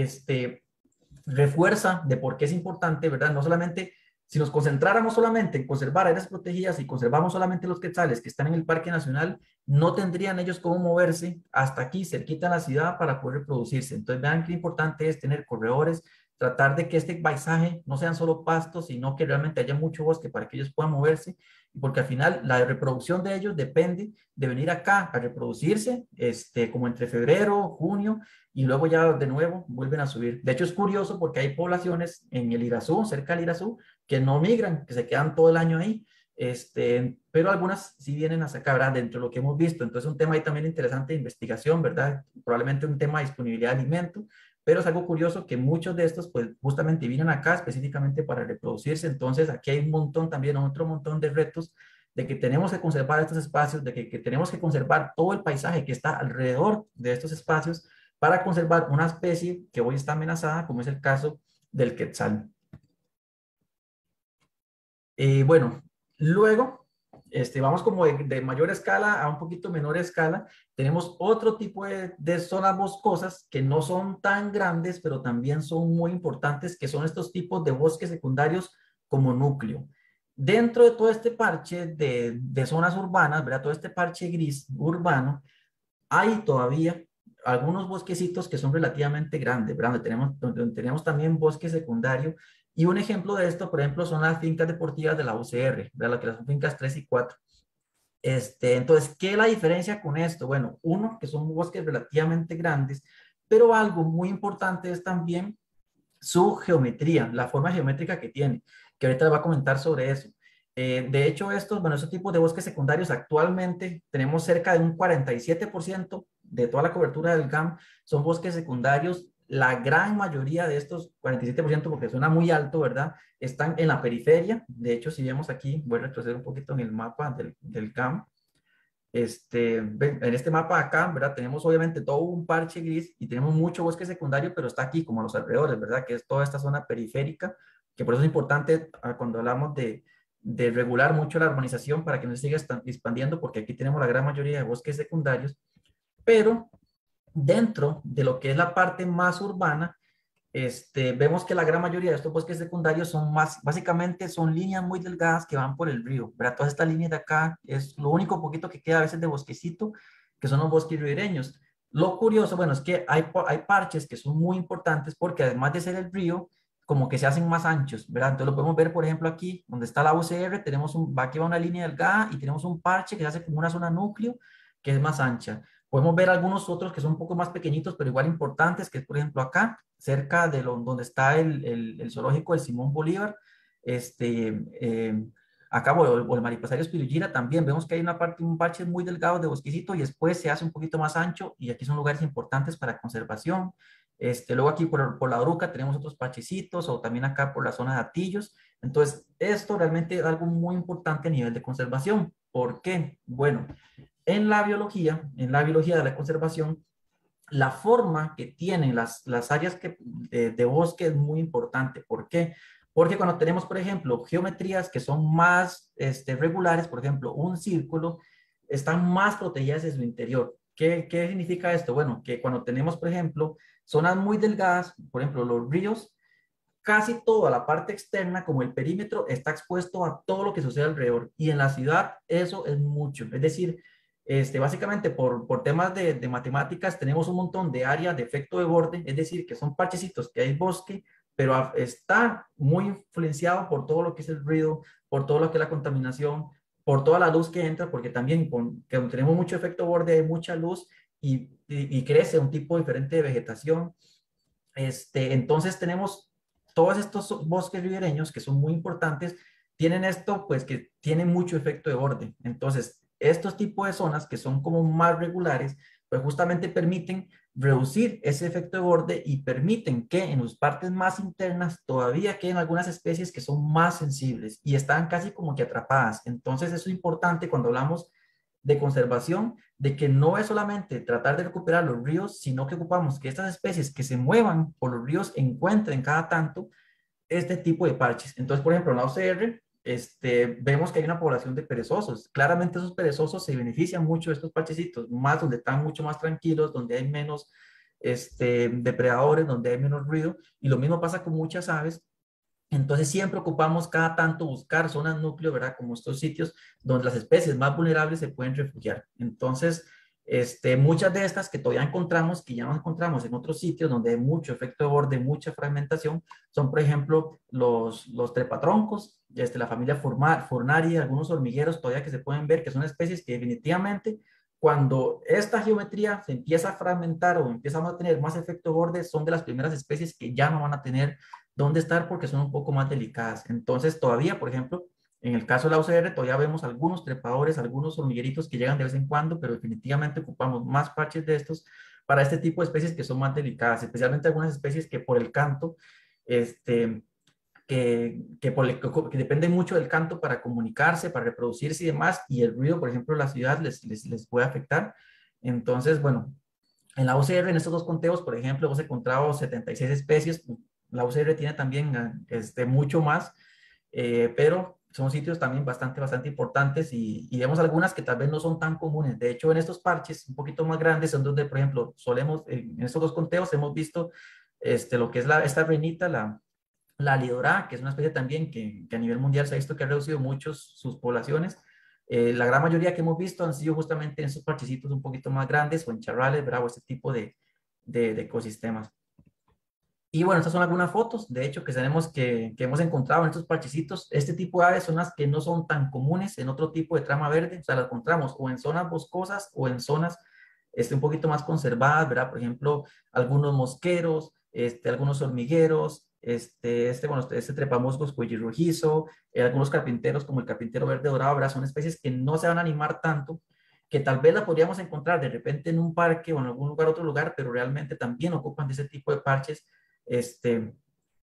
refuerza de por qué es importante, ¿verdad? No solamente, si nos concentráramos solamente en conservar áreas protegidas y conservamos solamente los quetzales que están en el Parque Nacional, no tendrían ellos cómo moverse hasta aquí, cerquita de la ciudad, para poder reproducirse. Entonces, vean qué importante es tener corredores, tratar de que este paisaje no sean solo pastos, sino que realmente haya mucho bosque para que ellos puedan moverse, porque al final la reproducción de ellos depende de venir acá a reproducirse, como entre febrero, junio, y luego ya de nuevo vuelven a subir. De hecho, es curioso porque hay poblaciones en el Irazú, cerca del Irazú, que no migran, que se quedan todo el año ahí, pero algunas sí vienen hasta acá, ¿verdad? Dentro de lo que hemos visto. Entonces, un tema ahí también interesante de investigación, ¿verdad? Probablemente un tema de disponibilidad de alimento, pero es algo curioso que muchos de estos, pues, justamente vienen acá específicamente para reproducirse. Entonces, aquí hay un montón también, otro montón de retos de que tenemos que conservar estos espacios, de que tenemos que conservar todo el paisaje que está alrededor de estos espacios para conservar una especie que hoy está amenazada, como es el caso del quetzal. Bueno, luego vamos como de mayor escala a un poquito menor escala. Tenemos otro tipo de zonas boscosas que no son tan grandes, pero también son muy importantes, que son estos tipos de bosques secundarios como núcleo. Dentro de todo este parche de zonas urbanas, ¿verdad? Todo este parche gris urbano, hay todavía algunos bosquecitos que son relativamente grandes, ¿verdad? Donde tenemos también bosque secundario. Y un ejemplo de esto, por ejemplo, son las fincas deportivas de la UCR, ¿verdad? Lo que son fincas 3 y 4. Entonces, ¿qué es la diferencia con esto? Bueno, uno, que son bosques relativamente grandes, pero algo muy importante es también su geometría, la forma geométrica que tiene, que ahorita les voy a comentar sobre eso. De hecho, estos tipos de bosques secundarios actualmente tenemos cerca de un 47% de toda la cobertura del GAM son bosques secundarios. La gran mayoría de estos 47%, porque suena muy alto, ¿verdad? Están en la periferia. De hecho, si vemos aquí, voy a retroceder un poquito en el mapa del GAM. En este mapa acá, ¿verdad? Tenemos obviamente todo un parche gris y tenemos mucho bosque secundario, pero está aquí como a los alrededores, ¿verdad? Que es toda esta zona periférica, que por eso es importante cuando hablamos de regular mucho la urbanización para que no se siga expandiendo, porque aquí tenemos la gran mayoría de bosques secundarios, pero dentro de lo que es la parte más urbana, vemos que la gran mayoría de estos bosques secundarios básicamente son líneas muy delgadas que van por el río, ¿verdad? Todas estas líneas de acá es lo único poquito que queda a veces de bosquecito, que son los bosques ribereños. Lo curioso, bueno, es que hay parches que son muy importantes porque además de ser el río, como que se hacen más anchos, ¿verdad? Entonces lo podemos ver, por ejemplo, aquí, donde está la UCR, aquí va una línea delgada y tenemos un parche que se hace como una zona núcleo que es más ancha. Podemos ver algunos otros que son un poco más pequeñitos, pero igual importantes, que es, por ejemplo, acá, cerca de donde está el zoológico del Simón Bolívar, acá, o el Mariposario Espirillira, también vemos que hay un parche muy delgado de bosquecito y después se hace un poquito más ancho y aquí son lugares importantes para conservación. Luego aquí por la Oruca tenemos otros parchecitos o también acá por la zona de Atillos. Entonces, esto realmente es algo muy importante a nivel de conservación. ¿Por qué? Bueno, en la biología de la conservación, la forma que tienen las áreas de bosque es muy importante. ¿Por qué? Porque cuando tenemos, por ejemplo, geometrías que son más regulares, por ejemplo, un círculo, están más protegidas en su interior. ¿Qué significa esto? Bueno, que cuando tenemos, por ejemplo, zonas muy delgadas, por ejemplo, los ríos, casi toda la parte externa, como el perímetro, está expuesto a todo lo que sucede alrededor. Y en la ciudad eso es mucho. Es decir, básicamente por temas de matemáticas tenemos un montón de áreas de efecto de borde, es decir, que son parchecitos que hay bosque, pero está muy influenciado por todo lo que es el ruido, por todo lo que es la contaminación, por toda la luz que entra, porque también que tenemos mucho efecto borde, hay mucha luz y crece un tipo diferente de vegetación. Entonces tenemos todos estos bosques ribereños que son muy importantes, tienen esto, pues que tienen mucho efecto de borde. Entonces, estos tipos de zonas que son como más regulares, pues justamente permiten reducir ese efecto de borde y permiten que en las partes más internas todavía queden algunas especies que son más sensibles y están casi como que atrapadas. Entonces, eso es importante cuando hablamos de conservación, de que no es solamente tratar de recuperar los ríos, sino que ocupamos que estas especies que se muevan por los ríos encuentren cada tanto este tipo de parches. Entonces, por ejemplo, en la OCR, vemos que hay una población de perezosos. Claramente esos perezosos se benefician mucho de estos parchecitos, más donde están mucho más tranquilos, donde hay menos depredadores, donde hay menos ruido. Y lo mismo pasa con muchas aves. Entonces siempre ocupamos cada tanto buscar zonas núcleo, ¿verdad? Como estos sitios donde las especies más vulnerables se pueden refugiar. Entonces, muchas de estas que todavía encontramos, que ya no encontramos en otros sitios donde hay mucho efecto de borde, mucha fragmentación, son, por ejemplo, los trepatroncos, la familia Furnaria, algunos hormigueros todavía que se pueden ver, que son especies que definitivamente cuando esta geometría se empieza a fragmentar o empieza a tener más efecto de borde, son de las primeras especies que ya no van a tener dónde estar porque son un poco más delicadas. Entonces, todavía, por ejemplo, en el caso de la UCR, todavía vemos algunos trepadores, algunos hormigueritos que llegan de vez en cuando, pero definitivamente ocupamos más parches de estos para este tipo de especies que son más delicadas, especialmente algunas especies que por el canto, que dependen mucho del canto para comunicarse, para reproducirse y demás, y el ruido, por ejemplo, de la ciudad les puede afectar. Entonces, bueno, en la UCR, en estos dos conteos, por ejemplo, hemos encontrado 76 especies. La UCR tiene también mucho más, pero son sitios también bastante importantes y vemos algunas que tal vez no son tan comunes. De hecho, en estos parches un poquito más grandes son donde, por ejemplo, en estos dos conteos hemos visto lo que es esta renita, la lidorá, que es una especie también que a nivel mundial se ha visto que ha reducido mucho sus poblaciones. La gran mayoría que hemos visto han sido justamente en esos parchecitos un poquito más grandes o en charrales, bravo, este tipo de ecosistemas. Y bueno, estas son algunas fotos, de hecho, que hemos encontrado en estos parchecitos. Este tipo de aves son las que no son tan comunes en otro tipo de trama verde, o sea, las encontramos o en zonas boscosas o en zonas un poquito más conservadas, ¿verdad? Por ejemplo, algunos mosqueros, algunos hormigueros, este trepamusgos cuello rojizo, algunos carpinteros como el carpintero verde dorado, ¿verdad? Son especies que no se van a animar tanto, que tal vez la podríamos encontrar de repente en un parque o en algún lugar, otro lugar, pero realmente también ocupan de ese tipo de parches este,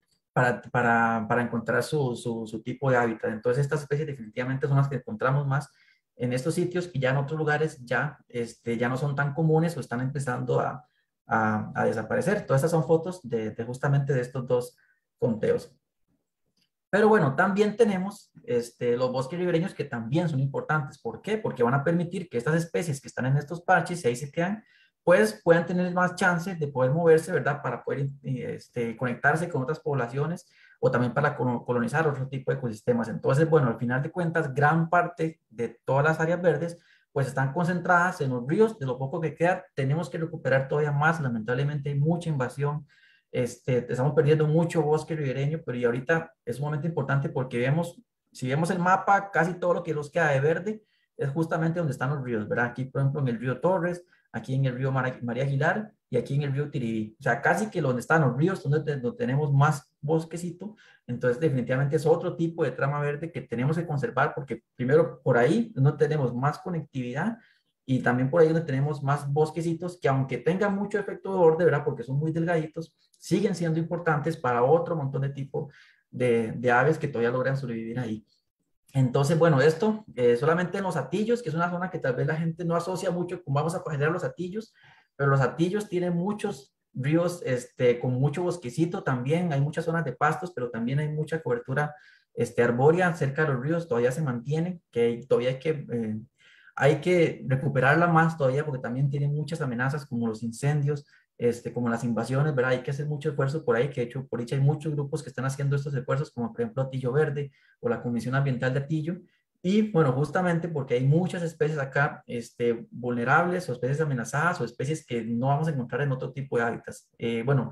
para encontrar su tipo de hábitat. Entonces, estas especies definitivamente son las que encontramos más en estos sitios y ya en otros lugares ya no son tan comunes o están empezando a desaparecer. Todas estas son fotos de justamente de estos dos conteos. Pero bueno, también tenemos los bosques ribereños que también son importantes. ¿Por qué? Porque van a permitir que estas especies que están en estos parches y ahí se quedan, pues puedan tener más chances de poder moverse, ¿verdad? Para poder conectarse con otras poblaciones o también para colonizar otro tipo de ecosistemas. Entonces, bueno, al final de cuentas, gran parte de todas las áreas verdes pues están concentradas en los ríos. De lo poco que queda, tenemos que recuperar todavía más. Lamentablemente hay mucha invasión, estamos perdiendo mucho bosque ribereño, pero y ahorita es un momento importante porque si vemos el mapa, casi todo lo que nos queda de verde es justamente donde están los ríos, ¿verdad? Aquí, por ejemplo, en el río Torres, aquí en el río María Aguilar y aquí en el río Tiribí. O sea, casi que donde están los ríos, donde tenemos más bosquecito. Entonces, definitivamente es otro tipo de trama verde que tenemos que conservar porque primero por ahí no tenemos más conectividad y también por ahí donde tenemos más bosquecitos que aunque tengan mucho efecto de borde, ¿verdad? Porque son muy delgaditos, siguen siendo importantes para otro montón de tipos de aves que todavía logran sobrevivir ahí. Entonces, bueno, esto solamente en los Hatillos, que es una zona que tal vez la gente no asocia mucho con vamos a considerar los Hatillos, pero los Hatillos tienen muchos ríos con mucho bosquecito también, hay muchas zonas de pastos, pero también hay mucha cobertura arbórea cerca de los ríos, todavía se mantiene, que todavía hay que recuperarla más todavía porque también tiene muchas amenazas como los incendios, como las invasiones, ¿verdad? Hay que hacer mucho esfuerzo por ahí, que de hecho por ahí hay muchos grupos que están haciendo estos esfuerzos, como por ejemplo Atillo Verde o la Comisión Ambiental de Atillo. Y bueno, justamente porque hay muchas especies acá vulnerables o especies amenazadas o especies que no vamos a encontrar en otro tipo de hábitats. Bueno,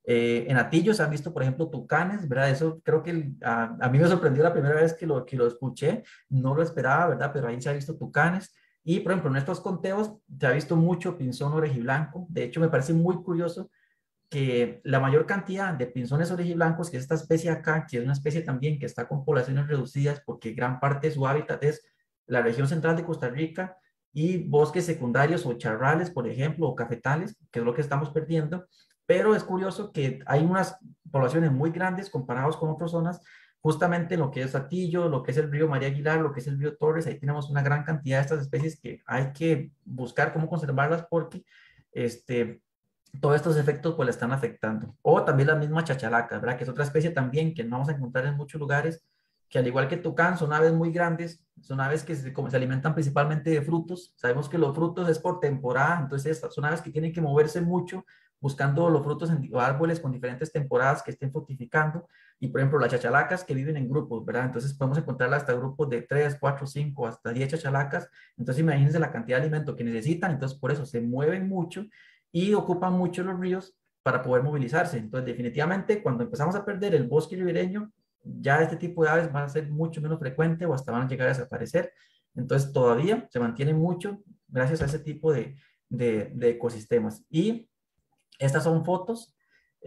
En Atillo se han visto, por ejemplo, tucanes, ¿verdad? Eso creo que a mí me sorprendió la primera vez que lo escuché, no lo esperaba, ¿verdad? Pero ahí se ha visto tucanes. Y, por ejemplo, en estos conteos se ha visto mucho pinzón orejiblanco. De hecho, me parece muy curioso que la mayor cantidad de pinzones orejiblancos, que es esta especie acá, que es una especie también que está con poblaciones reducidas porque gran parte de su hábitat es la región central de Costa Rica y bosques secundarios o charrales, por ejemplo, o cafetales, que es lo que estamos perdiendo. Pero es curioso que hay unas poblaciones muy grandes comparados con otras zonas, justamente en lo que es Atillo, lo que es el río María Aguilar, lo que es el río Torres, ahí tenemos una gran cantidad de estas especies que hay que buscar cómo conservarlas porque todos estos efectos pues le están afectando. O también la misma chachalaca, ¿verdad? Que es otra especie también que no vamos a encontrar en muchos lugares, que al igual que tucán son aves muy grandes, son aves que como se alimentan principalmente de frutos. Sabemos que los frutos es por temporada, entonces son aves que tienen que moverse mucho buscando los frutos en árboles con diferentes temporadas que estén fructificando. Y por ejemplo, las chachalacas que viven en grupos, ¿verdad? Entonces podemos encontrar hasta grupos de 3, 4, 5, hasta 10 chachalacas. Entonces imagínense la cantidad de alimento que necesitan, entonces por eso se mueven mucho y ocupan mucho los ríos para poder movilizarse. Entonces, definitivamente, cuando empezamos a perder el bosque ribereño, ya este tipo de aves van a ser mucho menos frecuentes o hasta van a llegar a desaparecer. Entonces, todavía se mantiene mucho gracias a ese tipo de ecosistemas. Y estas son fotos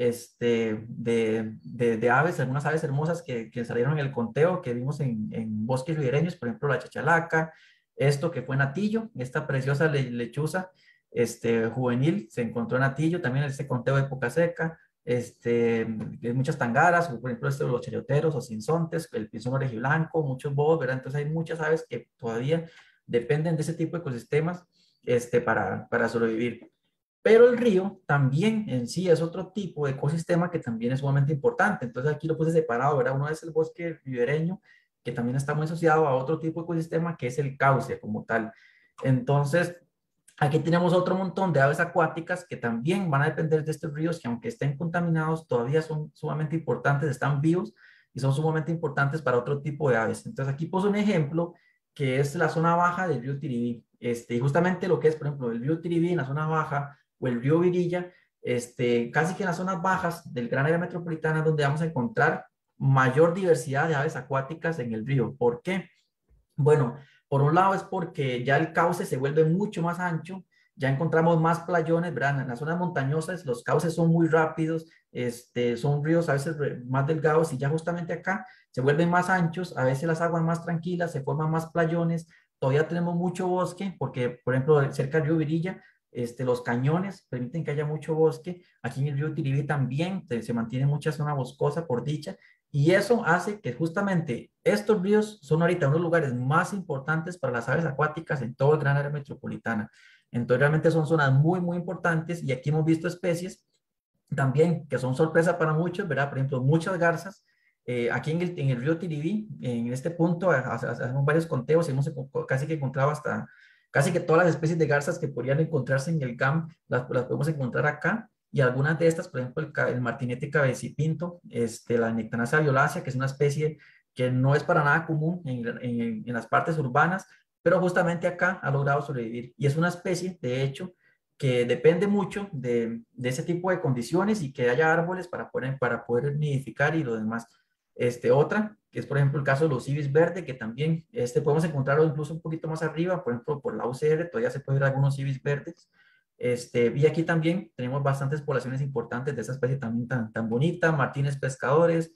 de aves, algunas aves hermosas que salieron en el conteo, que vimos en bosques ribereños, por ejemplo, la chachalaca, esto que fue en Atillo, esta preciosa lechuza juvenil se encontró en Atillo, también en este conteo de época seca, muchas tangaras, por ejemplo, los chayoteros o sinsontes, el pinzón orejiblanco, muchos bobos, ¿verdad? Entonces hay muchas aves que todavía dependen de ese tipo de ecosistemas para sobrevivir. Pero el río también en sí es otro tipo de ecosistema que también es sumamente importante. Entonces aquí lo puse separado, ¿verdad? Uno es el bosque ribereño, que también está muy asociado a otro tipo de ecosistema que es el cauce como tal. Entonces, aquí tenemos otro montón de aves acuáticas que también van a depender de estos ríos que aunque estén contaminados, todavía son sumamente importantes, están vivos y son sumamente importantes para otro tipo de aves. Entonces aquí puse un ejemplo que es la zona baja del río Tiribí. Y justamente lo que es, por ejemplo, el río Tiribí en la zona baja o el río Virilla, casi que en las zonas bajas del gran área metropolitana donde vamos a encontrar mayor diversidad de aves acuáticas en el río. ¿Por qué? Bueno, por un lado es porque ya el cauce se vuelve mucho más ancho, ya encontramos más playones, ¿verdad? En las zonas montañosas los cauces son muy rápidos, son ríos a veces más delgados y ya justamente acá se vuelven más anchos, a veces las aguas más tranquilas, se forman más playones, todavía tenemos mucho bosque, porque por ejemplo cerca del río Virilla, los cañones permiten que haya mucho bosque, aquí en el río Tiribí también se mantiene mucha zona boscosa por dicha, y eso hace que justamente estos ríos son ahorita unos lugares más importantes para las aves acuáticas en todo el gran área metropolitana. Entonces realmente son zonas muy, muy importantes y aquí hemos visto especies también que son sorpresa para muchos, ¿verdad? Por ejemplo, muchas garzas. Aquí en el río Tiribí, en este punto, hacemos varios conteos y hemos casi que encontrado hasta casi que todas las especies de garzas que podrían encontrarse en el GAM, las podemos encontrar acá. Y algunas de estas, por ejemplo, el martinete cabecipinto, la Nectanasa violácea, que es una especie que no es para nada común en las partes urbanas, pero justamente acá ha logrado sobrevivir. Y es una especie, de hecho, que depende mucho de ese tipo de condiciones y que haya árboles para poder nidificar y lo demás. Otra, que es por ejemplo el caso de los ibis verde, que también podemos encontrarlo incluso un poquito más arriba, por ejemplo por la UCR, todavía se puede ver algunos ibis verdes. Y aquí también tenemos bastantes poblaciones importantes de esa especie también tan bonita, martines pescadores,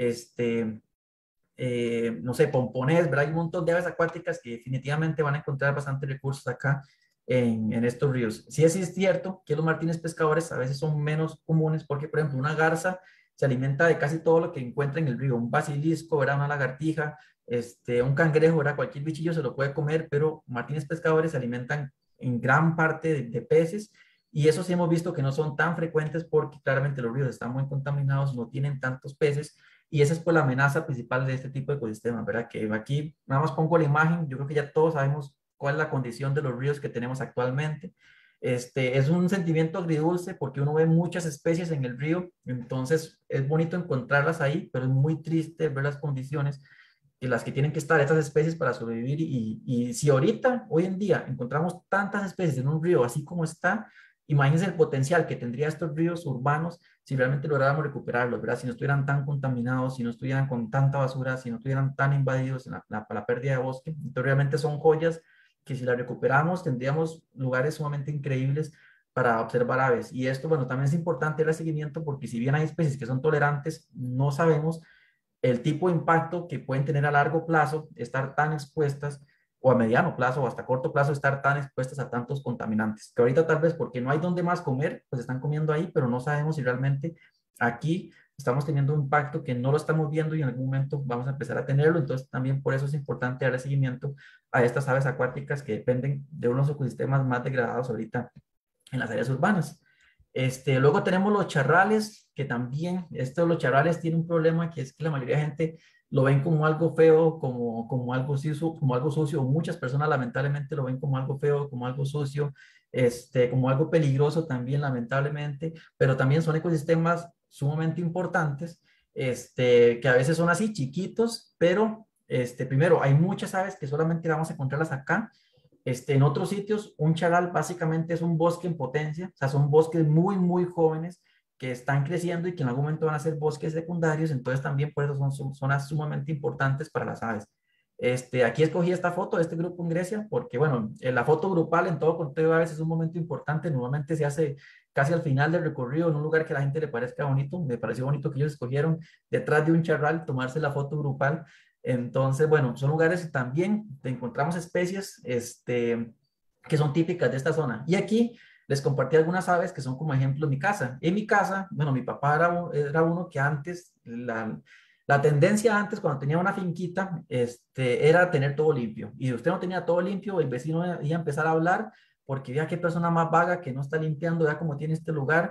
no sé, pomponés, ¿verdad? Hay un montón de aves acuáticas que definitivamente van a encontrar bastantes recursos acá en estos ríos. Sí es cierto que los martines pescadores a veces son menos comunes porque, por ejemplo, una garza se alimenta de casi todo lo que encuentra en el río, un basilisco, ¿verdad? Una lagartija, un cangrejo, ¿verdad? Cualquier bichillo se lo puede comer, pero martines pescadores se alimentan en gran parte de peces y eso sí hemos visto que no son tan frecuentes porque claramente los ríos están muy contaminados, no tienen tantos peces y esa es pues la amenaza principal de este tipo de ecosistemas, ¿verdad? Que aquí nada más pongo la imagen, yo creo que ya todos sabemos cuál es la condición de los ríos que tenemos actualmente. Es un sentimiento agridulce porque uno ve muchas especies en el río, entonces es bonito encontrarlas ahí, pero es muy triste ver las condiciones en las que tienen que estar estas especies para sobrevivir y si ahorita, hoy en día, encontramos tantas especies en un río así como está, Imagínense el potencial que tendría estos ríos urbanos si realmente lográramos recuperarlos, ¿verdad? Si no estuvieran tan contaminados, si no estuvieran con tanta basura, si no estuvieran tan invadidos en la pérdida de bosque. Entonces realmente son joyas que si las recuperamos tendríamos lugares sumamente increíbles para observar aves. Y esto, bueno, también es importante el seguimiento porque si bien hay especies que son tolerantes, no sabemos el tipo de impacto que pueden tener a largo plazo, estar tan expuestas, o a mediano plazo o hasta corto plazo, estar tan expuestas a tantos contaminantes, que ahorita tal vez porque no hay donde más comer, pues están comiendo ahí, pero no sabemos si realmente aquí estamos teniendo un impacto que no lo estamos viendo y en algún momento vamos a empezar a tenerlo. Entonces también por eso es importante darle seguimiento a estas aves acuáticas que dependen de unos ecosistemas más degradados ahorita en las áreas urbanas. Luego tenemos los charrales, que también, los charrales tienen un problema que es que la mayoría de gente lo ven como algo feo, como algo sucio, como algo sucio. Muchas personas lamentablemente lo ven como algo feo, como algo sucio, como algo peligroso también lamentablemente, pero también son ecosistemas sumamente importantes, que a veces son así chiquitos, pero primero hay muchas aves que solamente vamos a encontrarlas acá. En otros sitios, un charal básicamente es un bosque en potencia, o sea, son bosques muy, muy jóvenes que están creciendo y que en algún momento van a ser bosques secundarios, entonces también por eso son zonas sumamente importantes para las aves. Aquí escogí esta foto de este grupo en Grecia porque, bueno, la foto grupal en todo conteo de aves es un momento importante, normalmente se hace casi al final del recorrido en un lugar que a la gente le parezca bonito, me pareció bonito que ellos escogieron detrás de un charral tomarse la foto grupal. Entonces, bueno, son lugares también encontramos especies que son típicas de esta zona. Y aquí les compartí algunas aves que son como ejemplo en mi casa. En mi casa, bueno, mi papá era uno que antes, la tendencia antes cuando tenía una finquita, era tener todo limpio. Y si usted no tenía todo limpio, el vecino iba a empezar a hablar porque vea qué persona más vaga que no está limpiando, vea cómo tiene este lugar,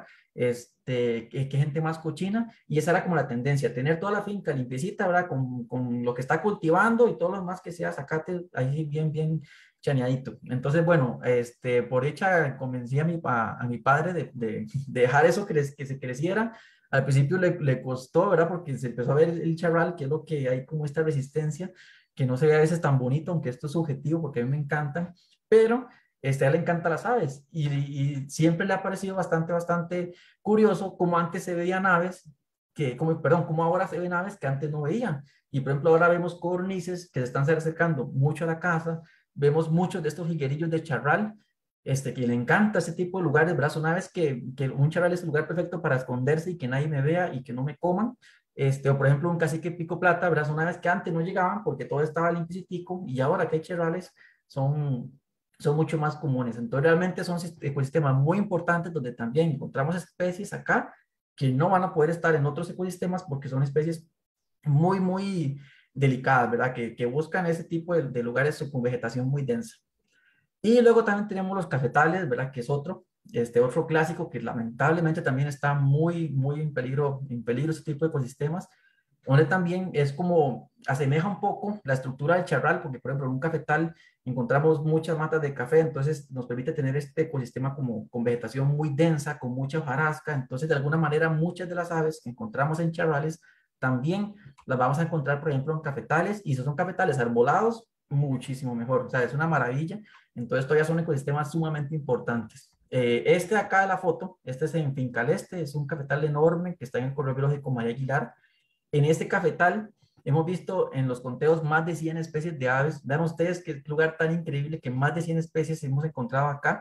qué gente más cochina, y esa era como la tendencia, tener toda la finca limpiecita, ¿verdad? Con lo que está cultivando y todo lo demás que sea, sacate ahí bien, bien chaneadito. Entonces, bueno, por hecha convencí a mi padre de dejar eso que se creciera. Al principio le costó, ¿verdad? Porque se empezó a ver el charral, que es lo que hay como esta resistencia, que no se ve a veces tan bonito, aunque esto es subjetivo, porque a mí me encantan, pero a él le encanta las aves y siempre le ha parecido bastante, bastante curioso cómo antes se veían aves, perdón, cómo ahora se ven aves que antes no veían. Y por ejemplo, ahora vemos codornices que se están acercando mucho a la casa, vemos muchos de estos jilguerillos de charral, que le encanta ese tipo de lugares, ¿verdad? Son aves que un charral es el lugar perfecto para esconderse y que nadie me vea y que no me coman. O por ejemplo, un cacique pico plata, ¿verdad? Son aves que antes no llegaban porque todo estaba limpiecitico y ahora que hay charrales son son mucho más comunes. Entonces, realmente son ecosistemas muy importantes donde también encontramos especies acá que no van a poder estar en otros ecosistemas porque son especies muy, muy delicadas, ¿verdad? Que buscan ese tipo de lugares con vegetación muy densa. Y luego también tenemos los cafetales, ¿verdad? Que es otro clásico que lamentablemente también está muy, muy en peligro ese tipo de ecosistemas, donde también es como, asemeja un poco la estructura del charral, porque por ejemplo en un cafetal encontramos muchas matas de café, entonces nos permite tener este ecosistema como con vegetación muy densa, con mucha hojarasca, entonces de alguna manera muchas de las aves que encontramos en charrales también las vamos a encontrar por ejemplo en cafetales, y si son cafetales arbolados, muchísimo mejor, o sea, es una maravilla. Entonces todavía son ecosistemas sumamente importantes. Este de acá de la foto, este es en Fincal Este, es un cafetal enorme que está en el corredor biológico Maya Aguilar. En este cafetal hemos visto en los conteos más de 100 especies de aves. Vean ustedes qué lugar tan increíble que más de 100 especies hemos encontrado acá.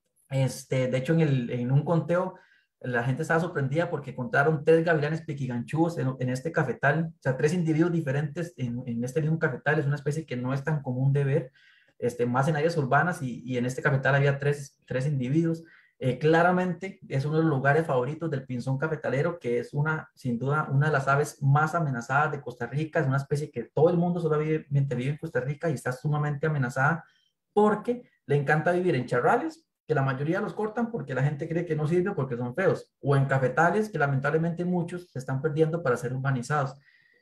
De hecho, en un conteo la gente estaba sorprendida porque encontraron 3 gavilanes pequiganchúos en este cafetal, o sea, 3 individuos diferentes en este mismo cafetal. Es una especie que no es tan común de ver, más en áreas urbanas, y en este cafetal había tres individuos. Claramente es uno de los lugares favoritos del pinzón cafetalero, que es sin duda una de las aves más amenazadas de Costa Rica. Es una especie que todo el mundo solamente vive en Costa Rica y está sumamente amenazada porque le encanta vivir en charrales, que la mayoría los cortan porque la gente cree que no sirve porque son feos, o en cafetales, que lamentablemente muchos se están perdiendo para ser urbanizados.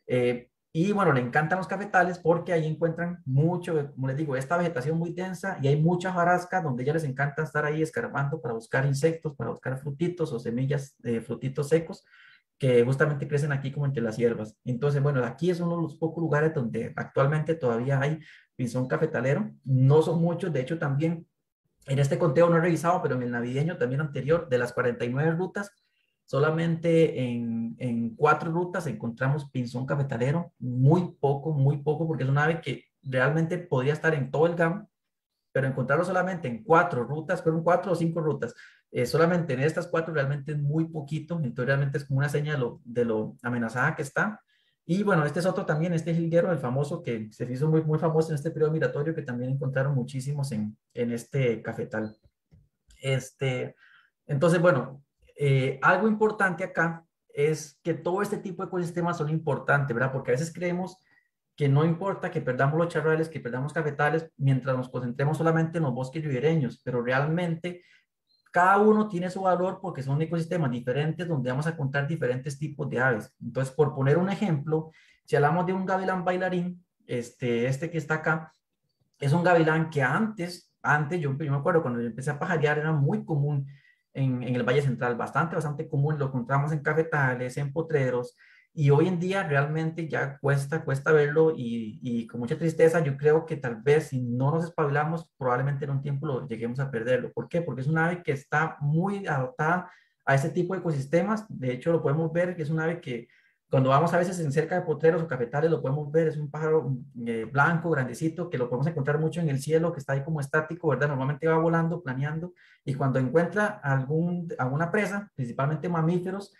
Y bueno, le encantan los cafetales porque ahí encuentran mucho, como les digo, esta vegetación muy densa, y hay mucha hojarasca donde ya les encanta estar ahí escarbando para buscar insectos, para buscar frutitos o semillas de frutitos secos que justamente crecen aquí como entre las hierbas. Entonces, bueno, aquí es uno de los pocos lugares donde actualmente todavía hay pinzón cafetalero. No son muchos, de hecho también En este conteo no he revisado, pero en el navideño también anterior, de las 49 rutas, solamente en 4 rutas encontramos pinzón cafetalero, muy poco, porque es un ave que realmente podría estar en todo el GAM, pero encontrarlo solamente en 4 rutas, fueron 4 o 5 rutas, solamente en estas 4 realmente es muy poquito, entonces realmente es como una señal de lo amenazada que está. Y bueno, este es otro también, este jilguero, el famoso que se hizo muy famoso en este periodo migratorio, que también encontraron muchísimos en este cafetal. Este, entonces, bueno, algo importante acá es que todo este tipo de ecosistemas son importantes, ¿verdad? Porque a veces creemos que no importa que perdamos los charrales, que perdamos cafetales, mientras nos concentremos solamente en los bosques ribereños, pero realmente cada uno tiene su valor porque son ecosistemas diferentes donde vamos a encontrar diferentes tipos de aves. Entonces, por poner un ejemplo, si hablamos de un gavilán bailarín, este que está acá, es un gavilán que antes yo me acuerdo cuando yo empecé a pajarear era muy común en el Valle Central, bastante común, lo encontramos en cafetales, en potreros, y hoy en día realmente ya cuesta verlo y con mucha tristeza yo creo que tal vez si no nos espabilamos, probablemente en un tiempo lo lleguemos a perderlo. ¿Por qué? Porque es una ave que está muy adaptada a ese tipo de ecosistemas, de hecho lo podemos ver que es una ave que cuando vamos a veces en cerca de potreros o cafetales, lo podemos ver, es un pájaro blanco, grandecito, que lo podemos encontrar mucho en el cielo, que está ahí como estático, ¿verdad? Normalmente va volando, planeando, y cuando encuentra alguna presa, principalmente mamíferos,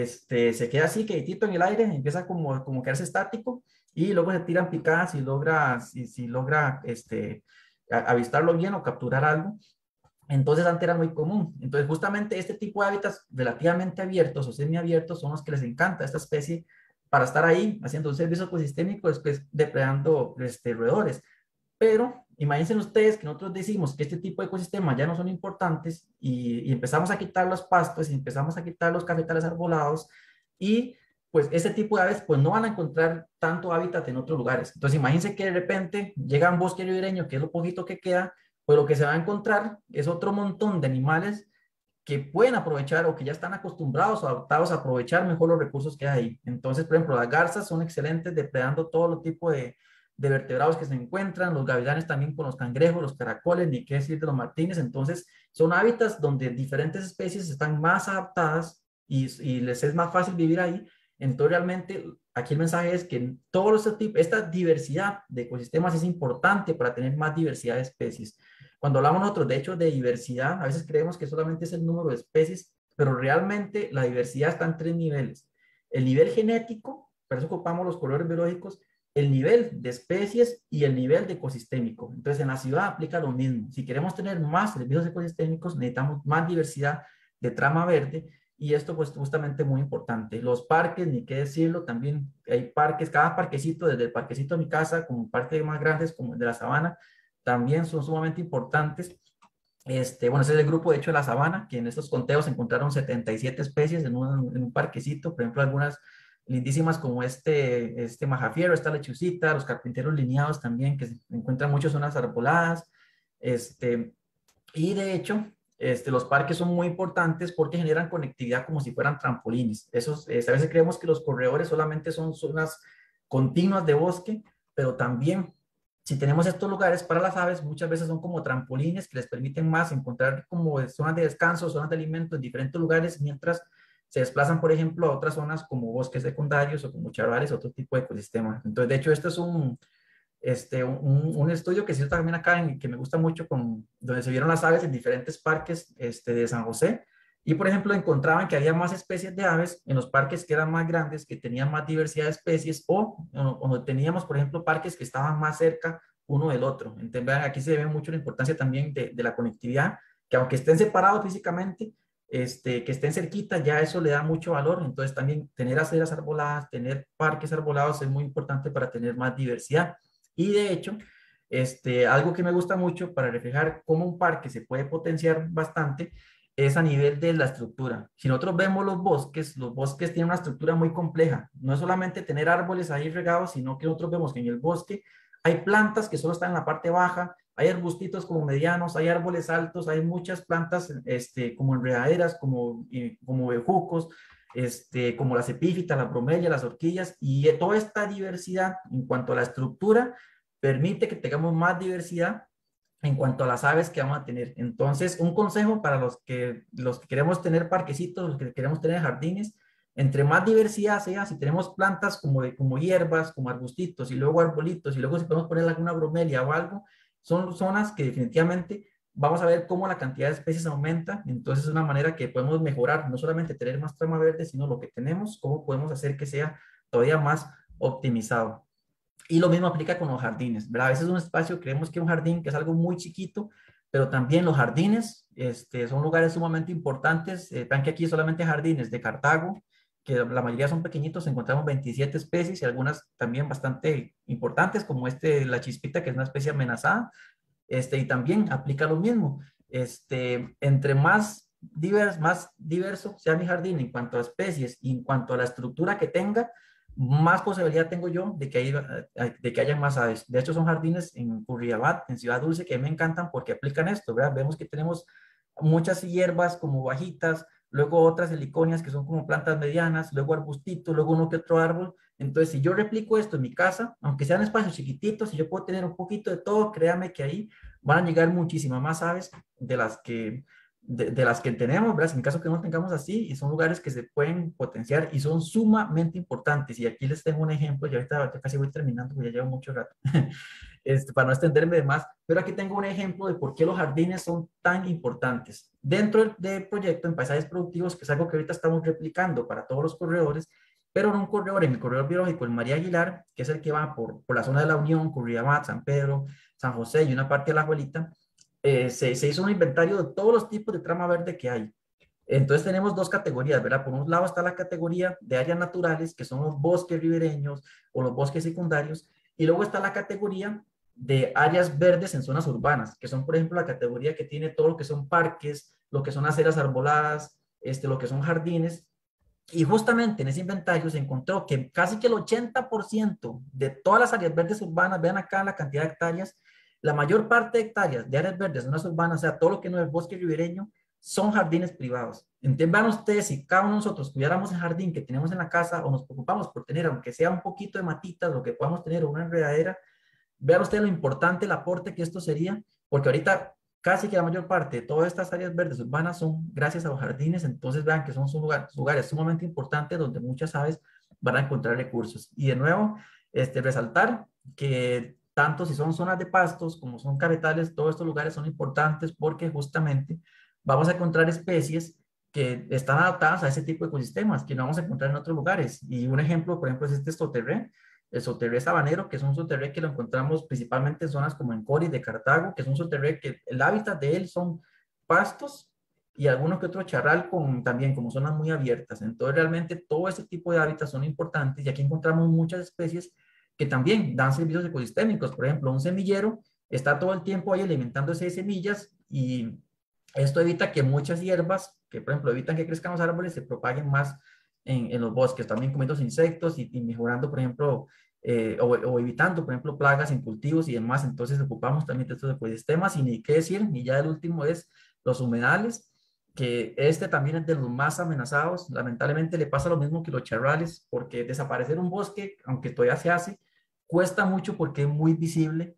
se queda así, quietito en el aire, empieza como quedarse estático, y luego se tiran picadas y si logra avistarlo bien o capturar algo. Entonces antes era muy común. Entonces justamente este tipo de hábitats relativamente abiertos o semiabiertos son los que les encanta a esta especie para estar ahí haciendo un servicio ecosistémico, después depredando roedores. Pero imagínense ustedes que nosotros decimos que este tipo de ecosistemas ya no son importantes y empezamos a quitar los pastos y empezamos a quitar los cafetales arbolados y pues ese tipo de aves pues no van a encontrar tanto hábitat en otros lugares. Entonces imagínense que de repente llega un bosque ribereño, que es lo poquito que queda, pues lo que se va a encontrar es otro montón de animales que pueden aprovechar o que ya están acostumbrados o adaptados a aprovechar mejor los recursos que hay ahí. Entonces, por ejemplo, las garzas son excelentes depredando todo los tipo de vertebrados que se encuentran, los gavilanes también con los cangrejos, los caracoles, ni qué decir de los martines. Entonces, son hábitats donde diferentes especies están más adaptadas y les es más fácil vivir ahí. Entonces, realmente, aquí el mensaje es que todos este tipo, esta diversidad de ecosistemas es importante para tener más diversidad de especies. Cuando hablamos nosotros, de hecho, de diversidad, a veces creemos que solamente es el número de especies, pero realmente la diversidad está en 3 niveles. El nivel genético, para eso ocupamos los corredores biológicos, el nivel de especies y el nivel de ecosistémico. Entonces, en la ciudad aplica lo mismo. Si queremos tener más servicios ecosistémicos, necesitamos más diversidad de trama verde y esto pues justamente muy importante. Los parques, ni qué decirlo, también hay parques, cada parquecito, desde el parquecito de mi casa, como parques más grandes como el de la Sabana, también son sumamente importantes. Bueno, ese es el grupo, de hecho, de la Sabana, que en estos conteos se encontraron 77 especies en un parquecito, por ejemplo, algunas lindísimas como este majafiero, esta lechucita, los carpinteros lineados también, que se encuentran muchas zonas arboladas. Y de hecho, los parques son muy importantes porque generan conectividad como si fueran trampolines. A veces creemos que los corredores solamente son zonas continuas de bosque, pero también si tenemos estos lugares para las aves, muchas veces son como trampolines que les permiten más encontrar como zonas de descanso, zonas de alimento en diferentes lugares, mientras se desplazan, por ejemplo, a otras zonas como bosques secundarios o como charrales, otro tipo de ecosistemas. Entonces, de hecho, esto es un estudio que se hizo también acá, que me gusta mucho, donde se vieron las aves en diferentes parques de San José. Y, por ejemplo, encontraban que había más especies de aves en los parques que eran más grandes, que tenían más diversidad de especies, o teníamos, por ejemplo, parques que estaban más cerca uno del otro. Entonces, vean, aquí se ve mucho la importancia también de la conectividad, que aunque estén separados físicamente, que estén cerquita, ya eso le da mucho valor. Entonces, también tener aceras arboladas, tener parques arbolados es muy importante para tener más diversidad. Y de hecho, algo que me gusta mucho para reflejar cómo un parque se puede potenciar bastante es a nivel de la estructura. Si nosotros vemos los bosques tienen una estructura muy compleja. No es solamente tener árboles ahí regados, sino que nosotros vemos que en el bosque hay plantas que solo están en la parte baja, hay arbustitos como medianos, hay árboles altos, hay muchas plantas como enredaderas, como bejucos, como las epífitas, las bromelias, las orquídeas, y toda esta diversidad en cuanto a la estructura permite que tengamos más diversidad en cuanto a las aves que vamos a tener. Entonces, un consejo para los que queremos tener parquecitos, los que queremos tener jardines, entre más diversidad sea, si tenemos plantas como hierbas, como arbustitos, y luego arbolitos, y luego si podemos poner alguna bromelia o algo, son zonas que definitivamente vamos a ver cómo la cantidad de especies aumenta. Entonces, es una manera que podemos mejorar, no solamente tener más trama verde, sino lo que tenemos, cómo podemos hacer que sea todavía más optimizado. Y lo mismo aplica con los jardines, ¿verdad? A veces un espacio, creemos que un jardín que es algo muy chiquito, pero también los jardines son lugares sumamente importantes. Vean que aquí solamente jardines de Cartago, que la mayoría son pequeñitos, encontramos 27 especies y algunas también bastante importantes, como la chispita, que es una especie amenazada. Y también aplica lo mismo. Entre más diverso sea mi jardín en cuanto a especies y en cuanto a la estructura que tenga, más posibilidad tengo yo de que haya más aves. De hecho, son jardines en Curriabat, en Ciudad Dulce, que me encantan porque aplican esto, ¿verdad? Vemos que tenemos muchas hierbas como bajitas, luego otras heliconias que son como plantas medianas, luego arbustitos, luego uno que otro árbol. Entonces, si yo replico esto en mi casa, aunque sean espacios chiquititos, si yo puedo tener un poquito de todo, créame que ahí van a llegar muchísimas más aves de las que tenemos, ¿verdad? En caso que no tengamos así, y son lugares que se pueden potenciar y son sumamente importantes. Y aquí les tengo un ejemplo, y ahorita ya casi voy terminando, porque ya llevo mucho rato, para no extenderme de más, pero aquí tengo un ejemplo de por qué los jardines son tan importantes. Dentro del proyecto en paisajes productivos, que es algo que ahorita estamos replicando para todos los corredores, pero en un corredor, en el corredor biológico, el María Aguilar, que es el que va por la zona de la Unión, Curridabat, San Pedro, San José y una parte de la Abuelita, se hizo un inventario de todos los tipos de trama verde que hay. Entonces tenemos dos categorías, ¿verdad? Por un lado está la categoría de áreas naturales, que son los bosques ribereños o los bosques secundarios, y luego está la categoría de áreas verdes en zonas urbanas, que son, por ejemplo, la categoría que tiene todo lo que son parques, lo que son aceras arboladas, lo que son jardines. Y justamente en ese inventario se encontró que casi que el 80% de todas las áreas verdes urbanas, vean acá la cantidad de hectáreas, la mayor parte de hectáreas de áreas verdes en zonas urbanas, o sea, todo lo que no es bosque ribereño, son jardines privados. Entonces, vean ustedes, si cada uno de nosotros cuidáramos el jardín que tenemos en la casa o nos preocupamos por tener, aunque sea un poquito de matitas, lo que podamos tener, una enredadera, vean ustedes lo importante, el aporte que esto sería, porque ahorita casi que la mayor parte de todas estas áreas verdes urbanas son gracias a los jardines. Entonces vean que son lugares sumamente importantes donde muchas aves van a encontrar recursos. Y de nuevo, resaltar que tanto si son zonas de pastos como son caretales, todos estos lugares son importantes porque justamente vamos a encontrar especies que están adaptadas a ese tipo de ecosistemas que no vamos a encontrar en otros lugares. Y un ejemplo, por ejemplo, es este soterré, el soterré sabanero, que es un soterré que lo encontramos principalmente en zonas como en Cori de Cartago, que es un soterré que el hábitat de él son pastos y algunos que otro charral también como zonas muy abiertas. Entonces realmente todo ese tipo de hábitats son importantes y aquí encontramos muchas especies que también dan servicios ecosistémicos. Por ejemplo, un semillero está todo el tiempo ahí alimentándose de semillas y esto evita que muchas hierbas, que por ejemplo evitan que crezcan los árboles, se propaguen más en los bosques, también comiendo insectos y mejorando, por ejemplo, o evitando, por ejemplo, plagas en cultivos y demás. Entonces ocupamos también de estos ecosistemas y ni qué decir, y ya el último es los humedales, que también es de los más amenazados. Lamentablemente le pasa lo mismo que los charrales, porque desaparecer un bosque, aunque todavía se hace, cuesta mucho porque es muy visible.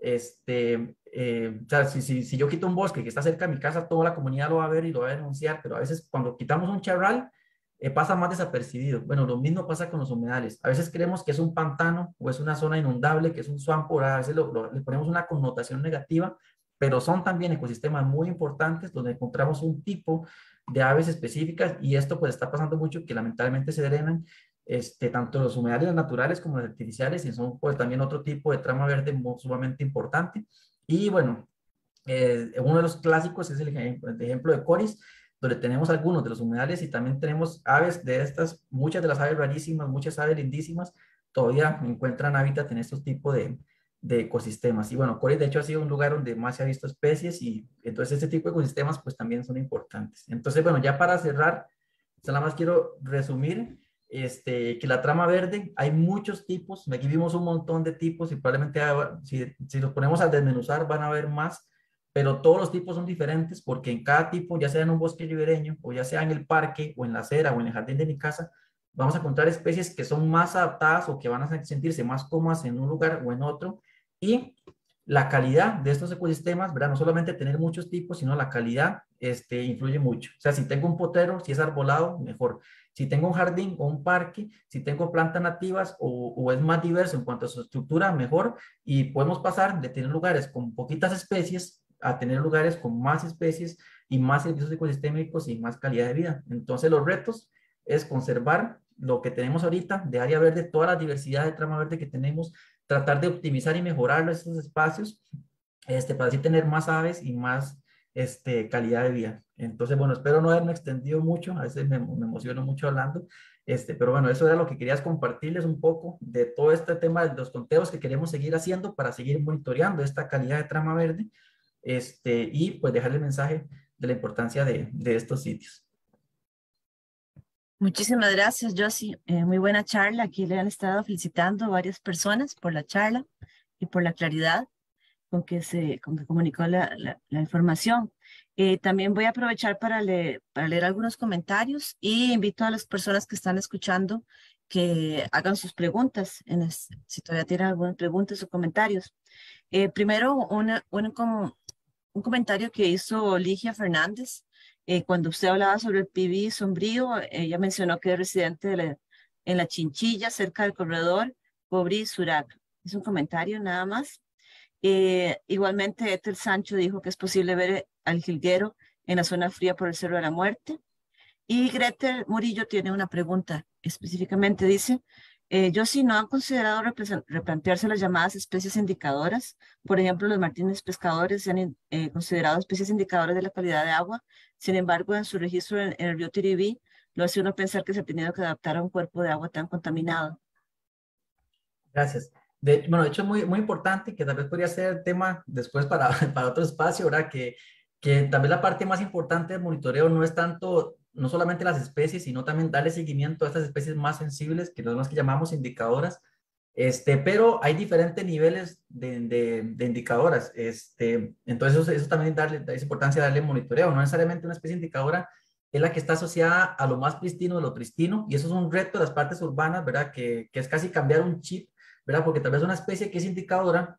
O sea, si yo quito un bosque que está cerca de mi casa, toda la comunidad lo va a ver y lo va a denunciar, pero a veces cuando quitamos un charral, pasa más desapercibido. Bueno, lo mismo pasa con los humedales. A veces creemos que es un pantano o es una zona inundable, que es un swamp, a veces le ponemos una connotación negativa, pero son también ecosistemas muy importantes donde encontramos un tipo de aves específicas y esto pues está pasando mucho que lamentablemente se drenan tanto los humedales naturales como los artificiales y son pues también otro tipo de trama verde sumamente importante. Y bueno, uno de los clásicos es el ejemplo de Coris, donde tenemos algunos de los humedales y también tenemos aves de estas, muchas de las aves rarísimas, muchas aves lindísimas, todavía encuentran hábitat en estos tipos de ecosistemas. Y bueno, Coris de hecho ha sido un lugar donde más se ha visto especies y entonces este tipo de ecosistemas pues también son importantes. Entonces, bueno, ya para cerrar, nada más quiero resumir que la trama verde, hay muchos tipos, aquí vimos un montón de tipos y probablemente si los ponemos a desmenuzar van a ver más, pero todos los tipos son diferentes porque en cada tipo, ya sea en un bosque ribereño o ya sea en el parque o en la acera o en el jardín de mi casa, vamos a encontrar especies que son más adaptadas o que van a sentirse más cómodas en un lugar o en otro y la calidad de estos ecosistemas, ¿verdad? No solamente tener muchos tipos, sino la calidad influye mucho. O sea, si tengo un potrero, si es arbolado, mejor. Si tengo un jardín o un parque, si tengo plantas nativas o es más diverso en cuanto a su estructura, mejor. Y podemos pasar de tener lugares con poquitas especies a tener lugares con más especies y más servicios ecosistémicos y más calidad de vida. Entonces, los retos es conservar lo que tenemos ahorita de área verde, toda la diversidad de trama verde que tenemos, tratar de optimizar y mejorar estos espacios para así tener más aves y más calidad de vida. Entonces, bueno, espero no haberme extendido mucho, a veces me emociono mucho hablando, pero bueno, eso era lo que querías compartirles un poco de todo este tema de los conteos que queremos seguir haciendo para seguir monitoreando esta calidad de trama verde, y pues dejarle el mensaje de la importancia de estos sitios. Muchísimas gracias, Josie. Muy buena charla. Aquí le han estado felicitando varias personas por la charla y por la claridad con que comunicó la información. También voy a aprovechar para leer algunos comentarios y invito a las personas que están escuchando que hagan sus preguntas, si todavía tienen algunas preguntas o comentarios. Primero, un comentario que hizo Ligia Fernández. Cuando usted hablaba sobre el PV sombrío, ella mencionó que es residente en la Chinchilla, cerca del corredor Cobrí Surac. Es un comentario nada más. Igualmente, Ethel Sancho dijo que es posible ver al jilguero en la zona fría por el Cerro de la Muerte. Y Gretel Murillo tiene una pregunta específicamente, dice, yo sí no han considerado replantearse las llamadas especies indicadoras. Por ejemplo, los martines pescadores se han considerado especies indicadoras de la calidad de agua. Sin embargo, en su registro en el río Tiribí, lo hace uno pensar que se ha tenido que adaptar a un cuerpo de agua tan contaminado. Gracias. Bueno, de hecho, muy, muy importante, que tal vez podría ser tema después para, para otro espacio, ¿verdad? Que tal vez la parte más importante del monitoreo no es tanto, no solamente las especies, sino también darle seguimiento a estas especies más sensibles, que son las que llamamos indicadoras. Pero hay diferentes niveles de indicadoras. Entonces, eso también es importancia darle monitoreo. No necesariamente una especie indicadora es la que está asociada a lo más pristino de lo pristino, y eso es un reto de las partes urbanas, ¿verdad? Que es casi cambiar un chip, ¿verdad? Porque tal vez una especie que es indicadora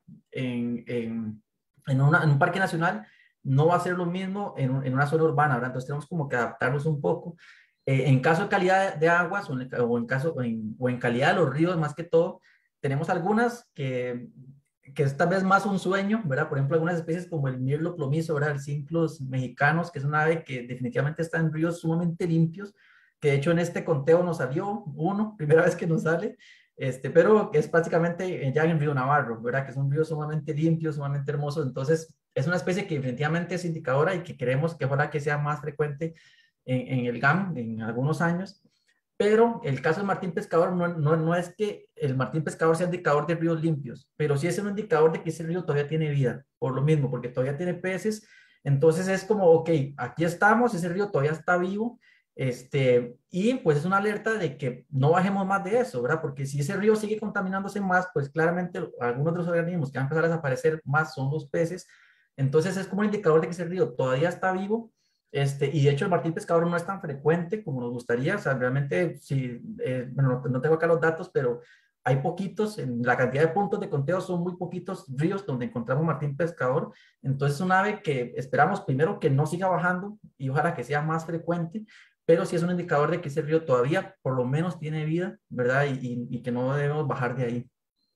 en un parque nacional no va a ser lo mismo en una zona urbana, ¿verdad? Entonces tenemos como que adaptarnos un poco. En caso de calidad de aguas o en calidad de los ríos, más que todo, tenemos algunas que es tal vez más un sueño, ¿verdad? Por ejemplo, algunas especies como el mirlo plomizo, ¿verdad? El Cinclus mexicanos, que es una ave que definitivamente está en ríos sumamente limpios, que de hecho en este conteo nos salió uno, primera vez que nos sale, pero es prácticamente ya en Río Navarro, ¿verdad? Que es un río sumamente limpio, sumamente hermoso. Entonces, es una especie que definitivamente es indicadora y que queremos que ojalá que sea más frecuente en el GAM en algunos años. Pero el caso del martín pescador no es que el martín pescador sea indicador de ríos limpios, pero sí es un indicador de que ese río todavía tiene vida, por lo mismo, porque todavía tiene peces. Entonces es como, ok, aquí estamos, ese río todavía está vivo, y pues es una alerta de que no bajemos más de eso, ¿verdad? Porque si ese río sigue contaminándose más, pues claramente algunos de los organismos que van a empezar a desaparecer más son los peces. Entonces es como un indicador de que ese río todavía está vivo. Y de hecho el martín pescador no es tan frecuente como nos gustaría. O sea, realmente, sí, bueno, no tengo acá los datos, pero hay poquitos, en la cantidad de puntos de conteo son muy poquitos ríos donde encontramos martín pescador. Entonces es un ave que esperamos primero que no siga bajando y ojalá que sea más frecuente, pero sí es un indicador de que ese río todavía por lo menos tiene vida, ¿verdad? Y que no debemos bajar de ahí.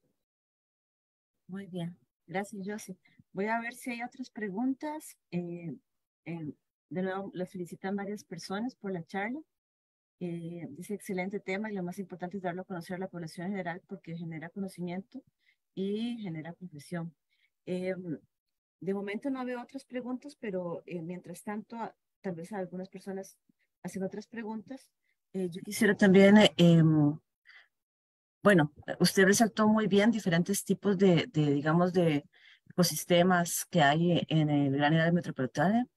Muy bien, gracias, Josie. Voy a ver si hay otras preguntas. Eh, de nuevo, le felicitan varias personas por la charla. Dice excelente tema y lo más importante es darlo a conocer a la población en general porque genera conocimiento y genera profesión. De momento no veo otras preguntas, pero mientras tanto, tal vez algunas personas hacen otras preguntas. Yo quisiera también, bueno, usted resaltó muy bien diferentes tipos digamos, de ecosistemas que hay en el gran área metropolitana.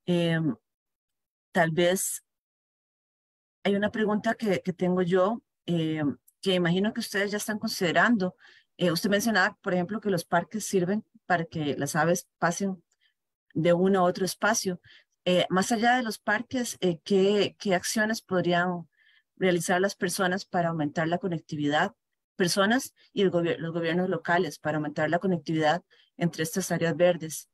Tal vez hay una pregunta que tengo yo, que imagino que ustedes ya están considerando. Usted mencionaba, por ejemplo, que los parques sirven para que las aves pasen de uno a otro espacio. Más allá de los parques, ¿qué acciones podrían realizar las personas para aumentar la conectividad personas y los gobiernos locales para aumentar la conectividad entre estas áreas verdes?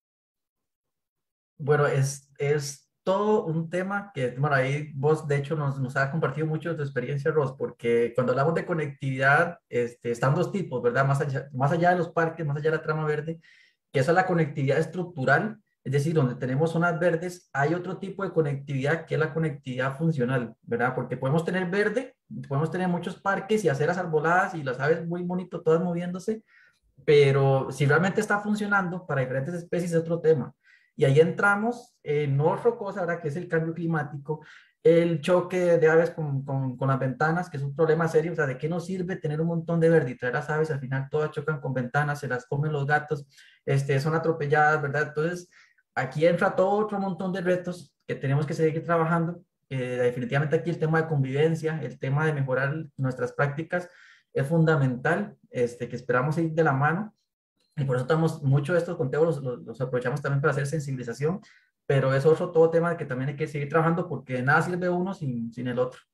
Bueno, es todo un tema que, bueno, ahí vos de hecho nos has compartido mucho de tu experiencia, Ros, porque cuando hablamos de conectividad, están dos tipos, ¿verdad? Más allá de los parques, más allá de la trama verde, que esa es la conectividad estructural, es decir, donde tenemos zonas verdes, hay otro tipo de conectividad que es la conectividad funcional, ¿verdad? Porque podemos tener verde, podemos tener muchos parques y aceras arboladas y las aves muy bonito, todas moviéndose, pero si realmente está funcionando para diferentes especies es otro tema. Y ahí entramos en otra cosa, ahora que es el cambio climático, el choque de aves con las ventanas, que es un problema serio. O sea, ¿de qué nos sirve tener un montón de verde y traer las aves? Al final todas chocan con ventanas, se las comen los gatos, son atropelladas, ¿verdad? Entonces, aquí entra todo otro montón de retos que tenemos que seguir trabajando. Definitivamente aquí el tema de convivencia, el tema de mejorar nuestras prácticas es fundamental, que esperamos ir de la mano. Y por eso estamos, mucho de estos conteos los aprovechamos también para hacer sensibilización, pero es otro todo tema que también hay que seguir trabajando porque de nada sirve uno sin el otro.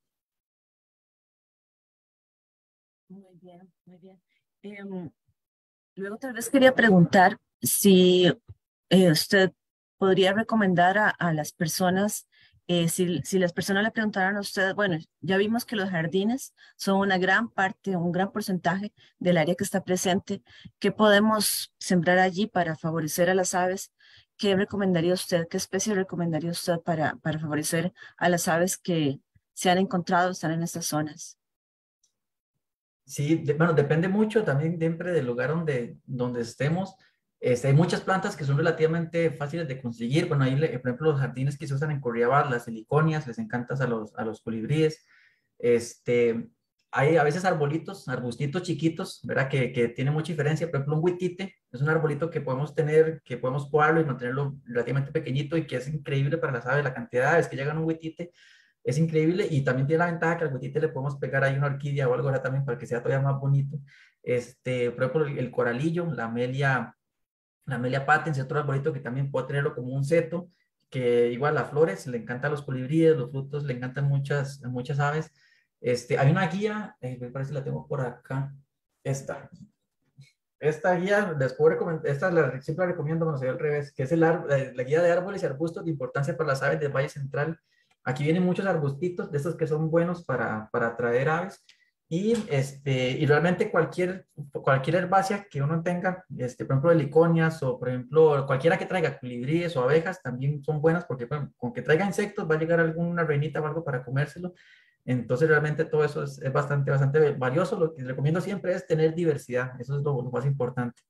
Muy bien, muy bien. Em, Luego tal vez quería preguntar si usted podría recomendar a las personas, si las personas le preguntaran a usted, bueno, ya vimos que los jardines son una gran parte, un gran porcentaje del área que está presente. ¿Qué podemos sembrar allí para favorecer a las aves? ¿Qué recomendaría usted? ¿Qué especie recomendaría usted para favorecer a las aves que se han encontrado, están en estas zonas? Sí, bueno, depende mucho también siempre del lugar donde estemos. Hay muchas plantas que son relativamente fáciles de conseguir. Bueno, ahí, por ejemplo, los jardines que se usan en Corriabal, las heliconias, les encantan a los colibríes. Este, hay a veces arbolitos, arbustitos chiquitos, ¿verdad? Que tienen mucha diferencia. Por ejemplo, un huitite es un arbolito que podemos tener, que podemos podarlo y mantenerlo relativamente pequeñito y que es increíble para las aves. La cantidad de aves que llegan a un huitite es increíble y también tiene la ventaja que al huitite le podemos pegar ahí una orquídea o algo ahora también para que sea todavía más bonito. Por ejemplo, el coralillo, la amelia patens, otro arbolito que también puede tenerlo como un seto, que igual las flores le encantan a los colibríes, los frutos le encantan muchas aves. Hay una guía, me parece que la tengo por acá, esta. Esta guía, siempre la recomiendo cuando se ve al revés, que es la guía de árboles y arbustos de importancia para las aves del Valle Central. Aquí vienen muchos arbustitos, de estos que son buenos para atraer aves. Y realmente cualquier herbácea que uno tenga, por ejemplo, heliconias o, por ejemplo, cualquiera que traiga colibríes o abejas, también son buenas porque bueno, con que traiga insectos va a llegar alguna reinita o algo para comérselo. Entonces, realmente todo eso es bastante valioso. Lo que recomiendo siempre es tener diversidad. Eso es lo más importante.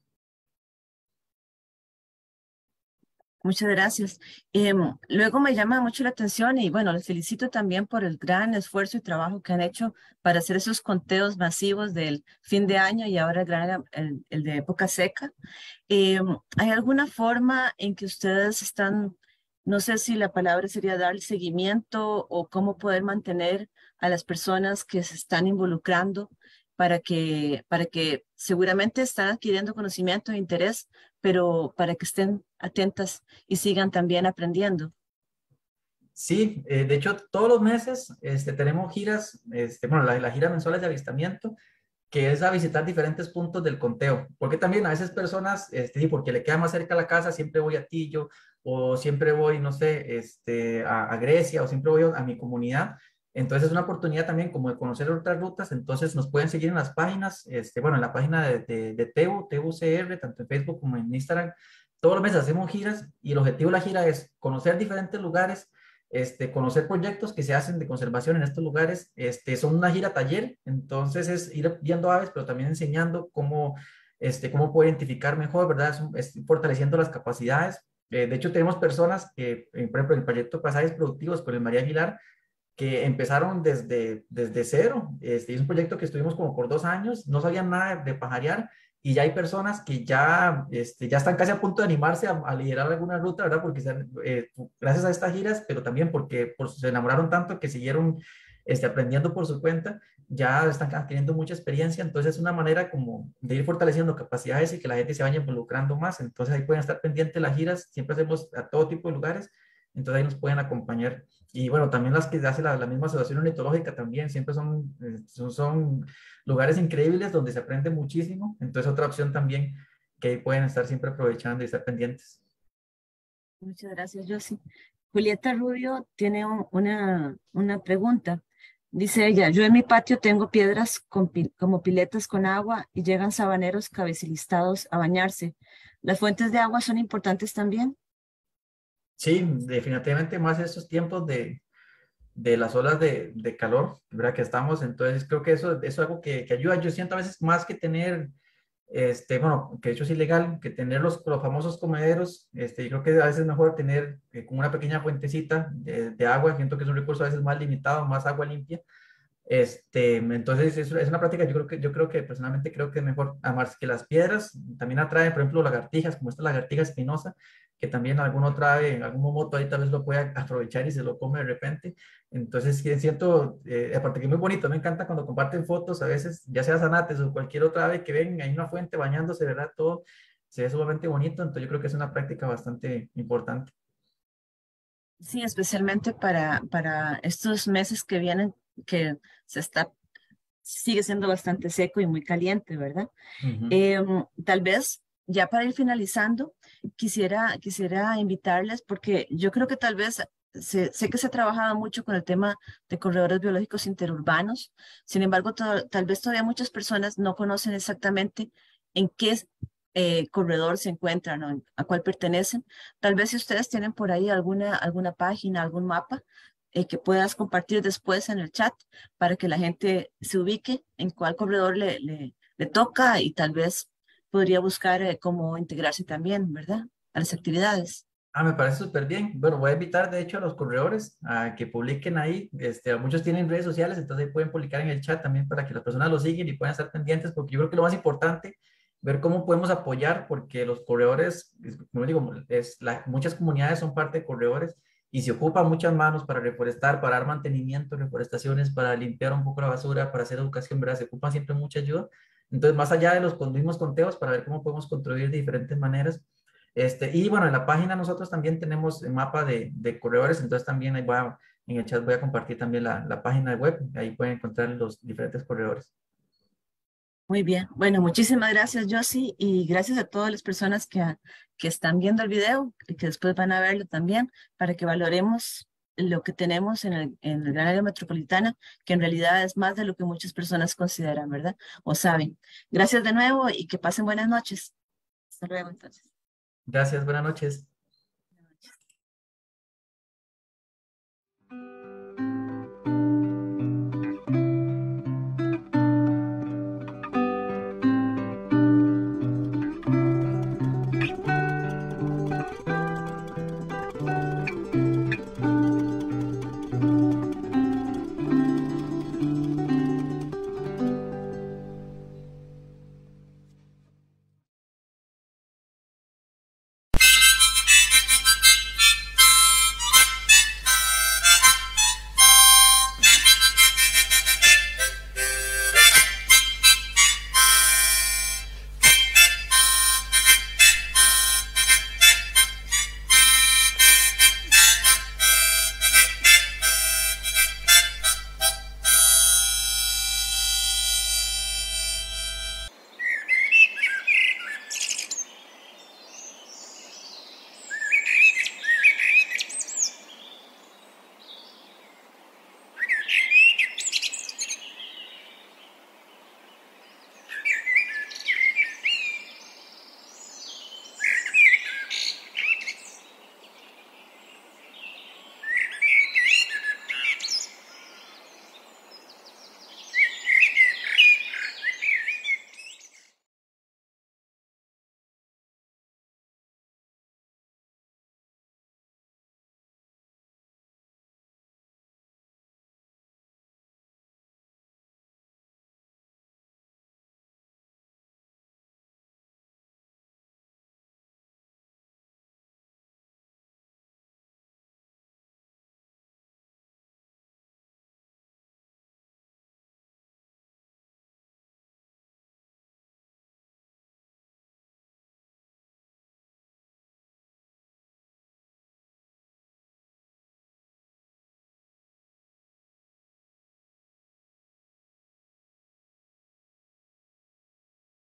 Muchas gracias. Luego me llama mucho la atención y bueno, les felicito también por el gran esfuerzo y trabajo que han hecho para hacer esos conteos masivos del fin de año y ahora el de época seca. ¿Hay alguna forma en que ustedes están, no sé si la palabra sería dar seguimiento o cómo poder mantener a las personas que se están involucrando para que seguramente están adquiriendo conocimiento e interés, pero para que estén atentas y sigan también aprendiendo? Sí, de hecho, todos los meses tenemos giras, bueno, las giras mensuales de avistamiento, que es a visitar diferentes puntos del conteo, porque también a veces personas, sí, porque le queda más cerca la casa, siempre voy a Tillo, o siempre voy, no sé, a Grecia, o siempre voy a mi comunidad, entonces es una oportunidad también como de conocer otras rutas, entonces nos pueden seguir en las páginas, bueno, en la página de TUCR, tanto en Facebook como en Instagram, todos los meses hacemos giras, y el objetivo de la gira es conocer diferentes lugares, conocer proyectos que se hacen de conservación en estos lugares. Son una gira taller, entonces es ir viendo aves, pero también enseñando cómo poder identificar mejor, ¿verdad? Es fortaleciendo las capacidades. De hecho, tenemos personas que, por ejemplo, en el proyecto Pasajes Productivos con el María Aguilar, que empezaron desde cero. Es un proyecto que estuvimos como por 2 años, no sabían nada de pajarear y ya hay personas que ya están casi a punto de animarse a liderar alguna ruta, ¿verdad? Porque gracias a estas giras, pero también porque se enamoraron tanto que siguieron aprendiendo por su cuenta, ya están adquiriendo mucha experiencia, entonces es una manera como de ir fortaleciendo capacidades y que la gente se vaya involucrando más, entonces ahí pueden estar pendientes las giras, siempre hacemos a todo tipo de lugares entonces ahí nos pueden acompañar. Y bueno, también las que hace la misma asociación ornitológica también, siempre son lugares increíbles donde se aprende muchísimo, entonces otra opción también que ahí pueden estar siempre aprovechando y estar pendientes. Muchas gracias, Josie. Julieta Rubio tiene una pregunta. Dice ella, yo en mi patio tengo piedras como piletas con agua y llegan sabaneros cabecilistados a bañarse. ¿Las fuentes de agua son importantes también? Sí, definitivamente más estos tiempos de las olas de calor, ¿verdad? Que estamos, entonces creo que eso es algo que ayuda. Yo siento a veces más que tener, bueno, que de hecho es ilegal, que tener los famosos comederos, yo creo que a veces es mejor tener como una pequeña fuentecita de agua, siento que es un recurso a veces más limitado, más agua limpia. Entonces es una práctica, yo creo que personalmente creo que es mejor, además que las piedras también atraen, por ejemplo, lagartijas, como esta lagartija espinosa, que también algún otro ave, algún momoto ahí tal vez lo pueda aprovechar y se lo come de repente. Entonces sí, siento, aparte que es muy bonito, me encanta cuando comparten fotos, a veces, ya sea zanates o cualquier otra ave que ven, hay una fuente bañándose, ¿verdad? Todo se ve sumamente bonito, entonces yo creo que es una práctica bastante importante. Sí, especialmente para estos meses que vienen, que se está, sigue siendo bastante seco y muy caliente, ¿verdad? Ujú. Tal vez ya para ir finalizando, quisiera invitarles, porque yo creo que tal vez sé que se ha trabajado mucho con el tema de corredores biológicos interurbanos. Sin embargo, tal vez todavía muchas personas no conocen exactamente en qué corredor se encuentran o a cuál pertenecen. Tal vez si ustedes tienen por ahí alguna página, algún mapa, que puedas compartir después en el chat para que la gente se ubique en cuál corredor le toca y tal vez podría buscar cómo integrarse también, ¿verdad? A las actividades. Me parece súper bien. Bueno, voy a invitar de hecho a los corredores a que publiquen ahí. Muchos tienen redes sociales, entonces ahí pueden publicar en el chat también para que las personas lo sigan y puedan estar pendientes, porque yo creo que lo más importante, ver cómo podemos apoyar, porque los corredores, como digo, muchas comunidades son parte de corredores y se ocupan muchas manos para reforestar, para dar mantenimiento, reforestaciones, para limpiar un poco la basura, para hacer educación, ¿verdad? Se ocupan siempre mucha ayuda. Entonces, más allá de los mismos conteos, para ver cómo podemos contribuir de diferentes maneras. Y bueno, en la página nosotros también tenemos el mapa de corredores, entonces también en el chat voy a compartir también la página web, ahí pueden encontrar los diferentes corredores. Muy bien. Bueno, muchísimas gracias, Josie, y gracias a todas las personas que están viendo el video y que después van a verlo también para que valoremos lo que tenemos en el gran área metropolitana, que en realidad es más de lo que muchas personas consideran, ¿verdad? O saben. Gracias de nuevo y que pasen buenas noches. Hasta luego, entonces. Gracias, buenas noches.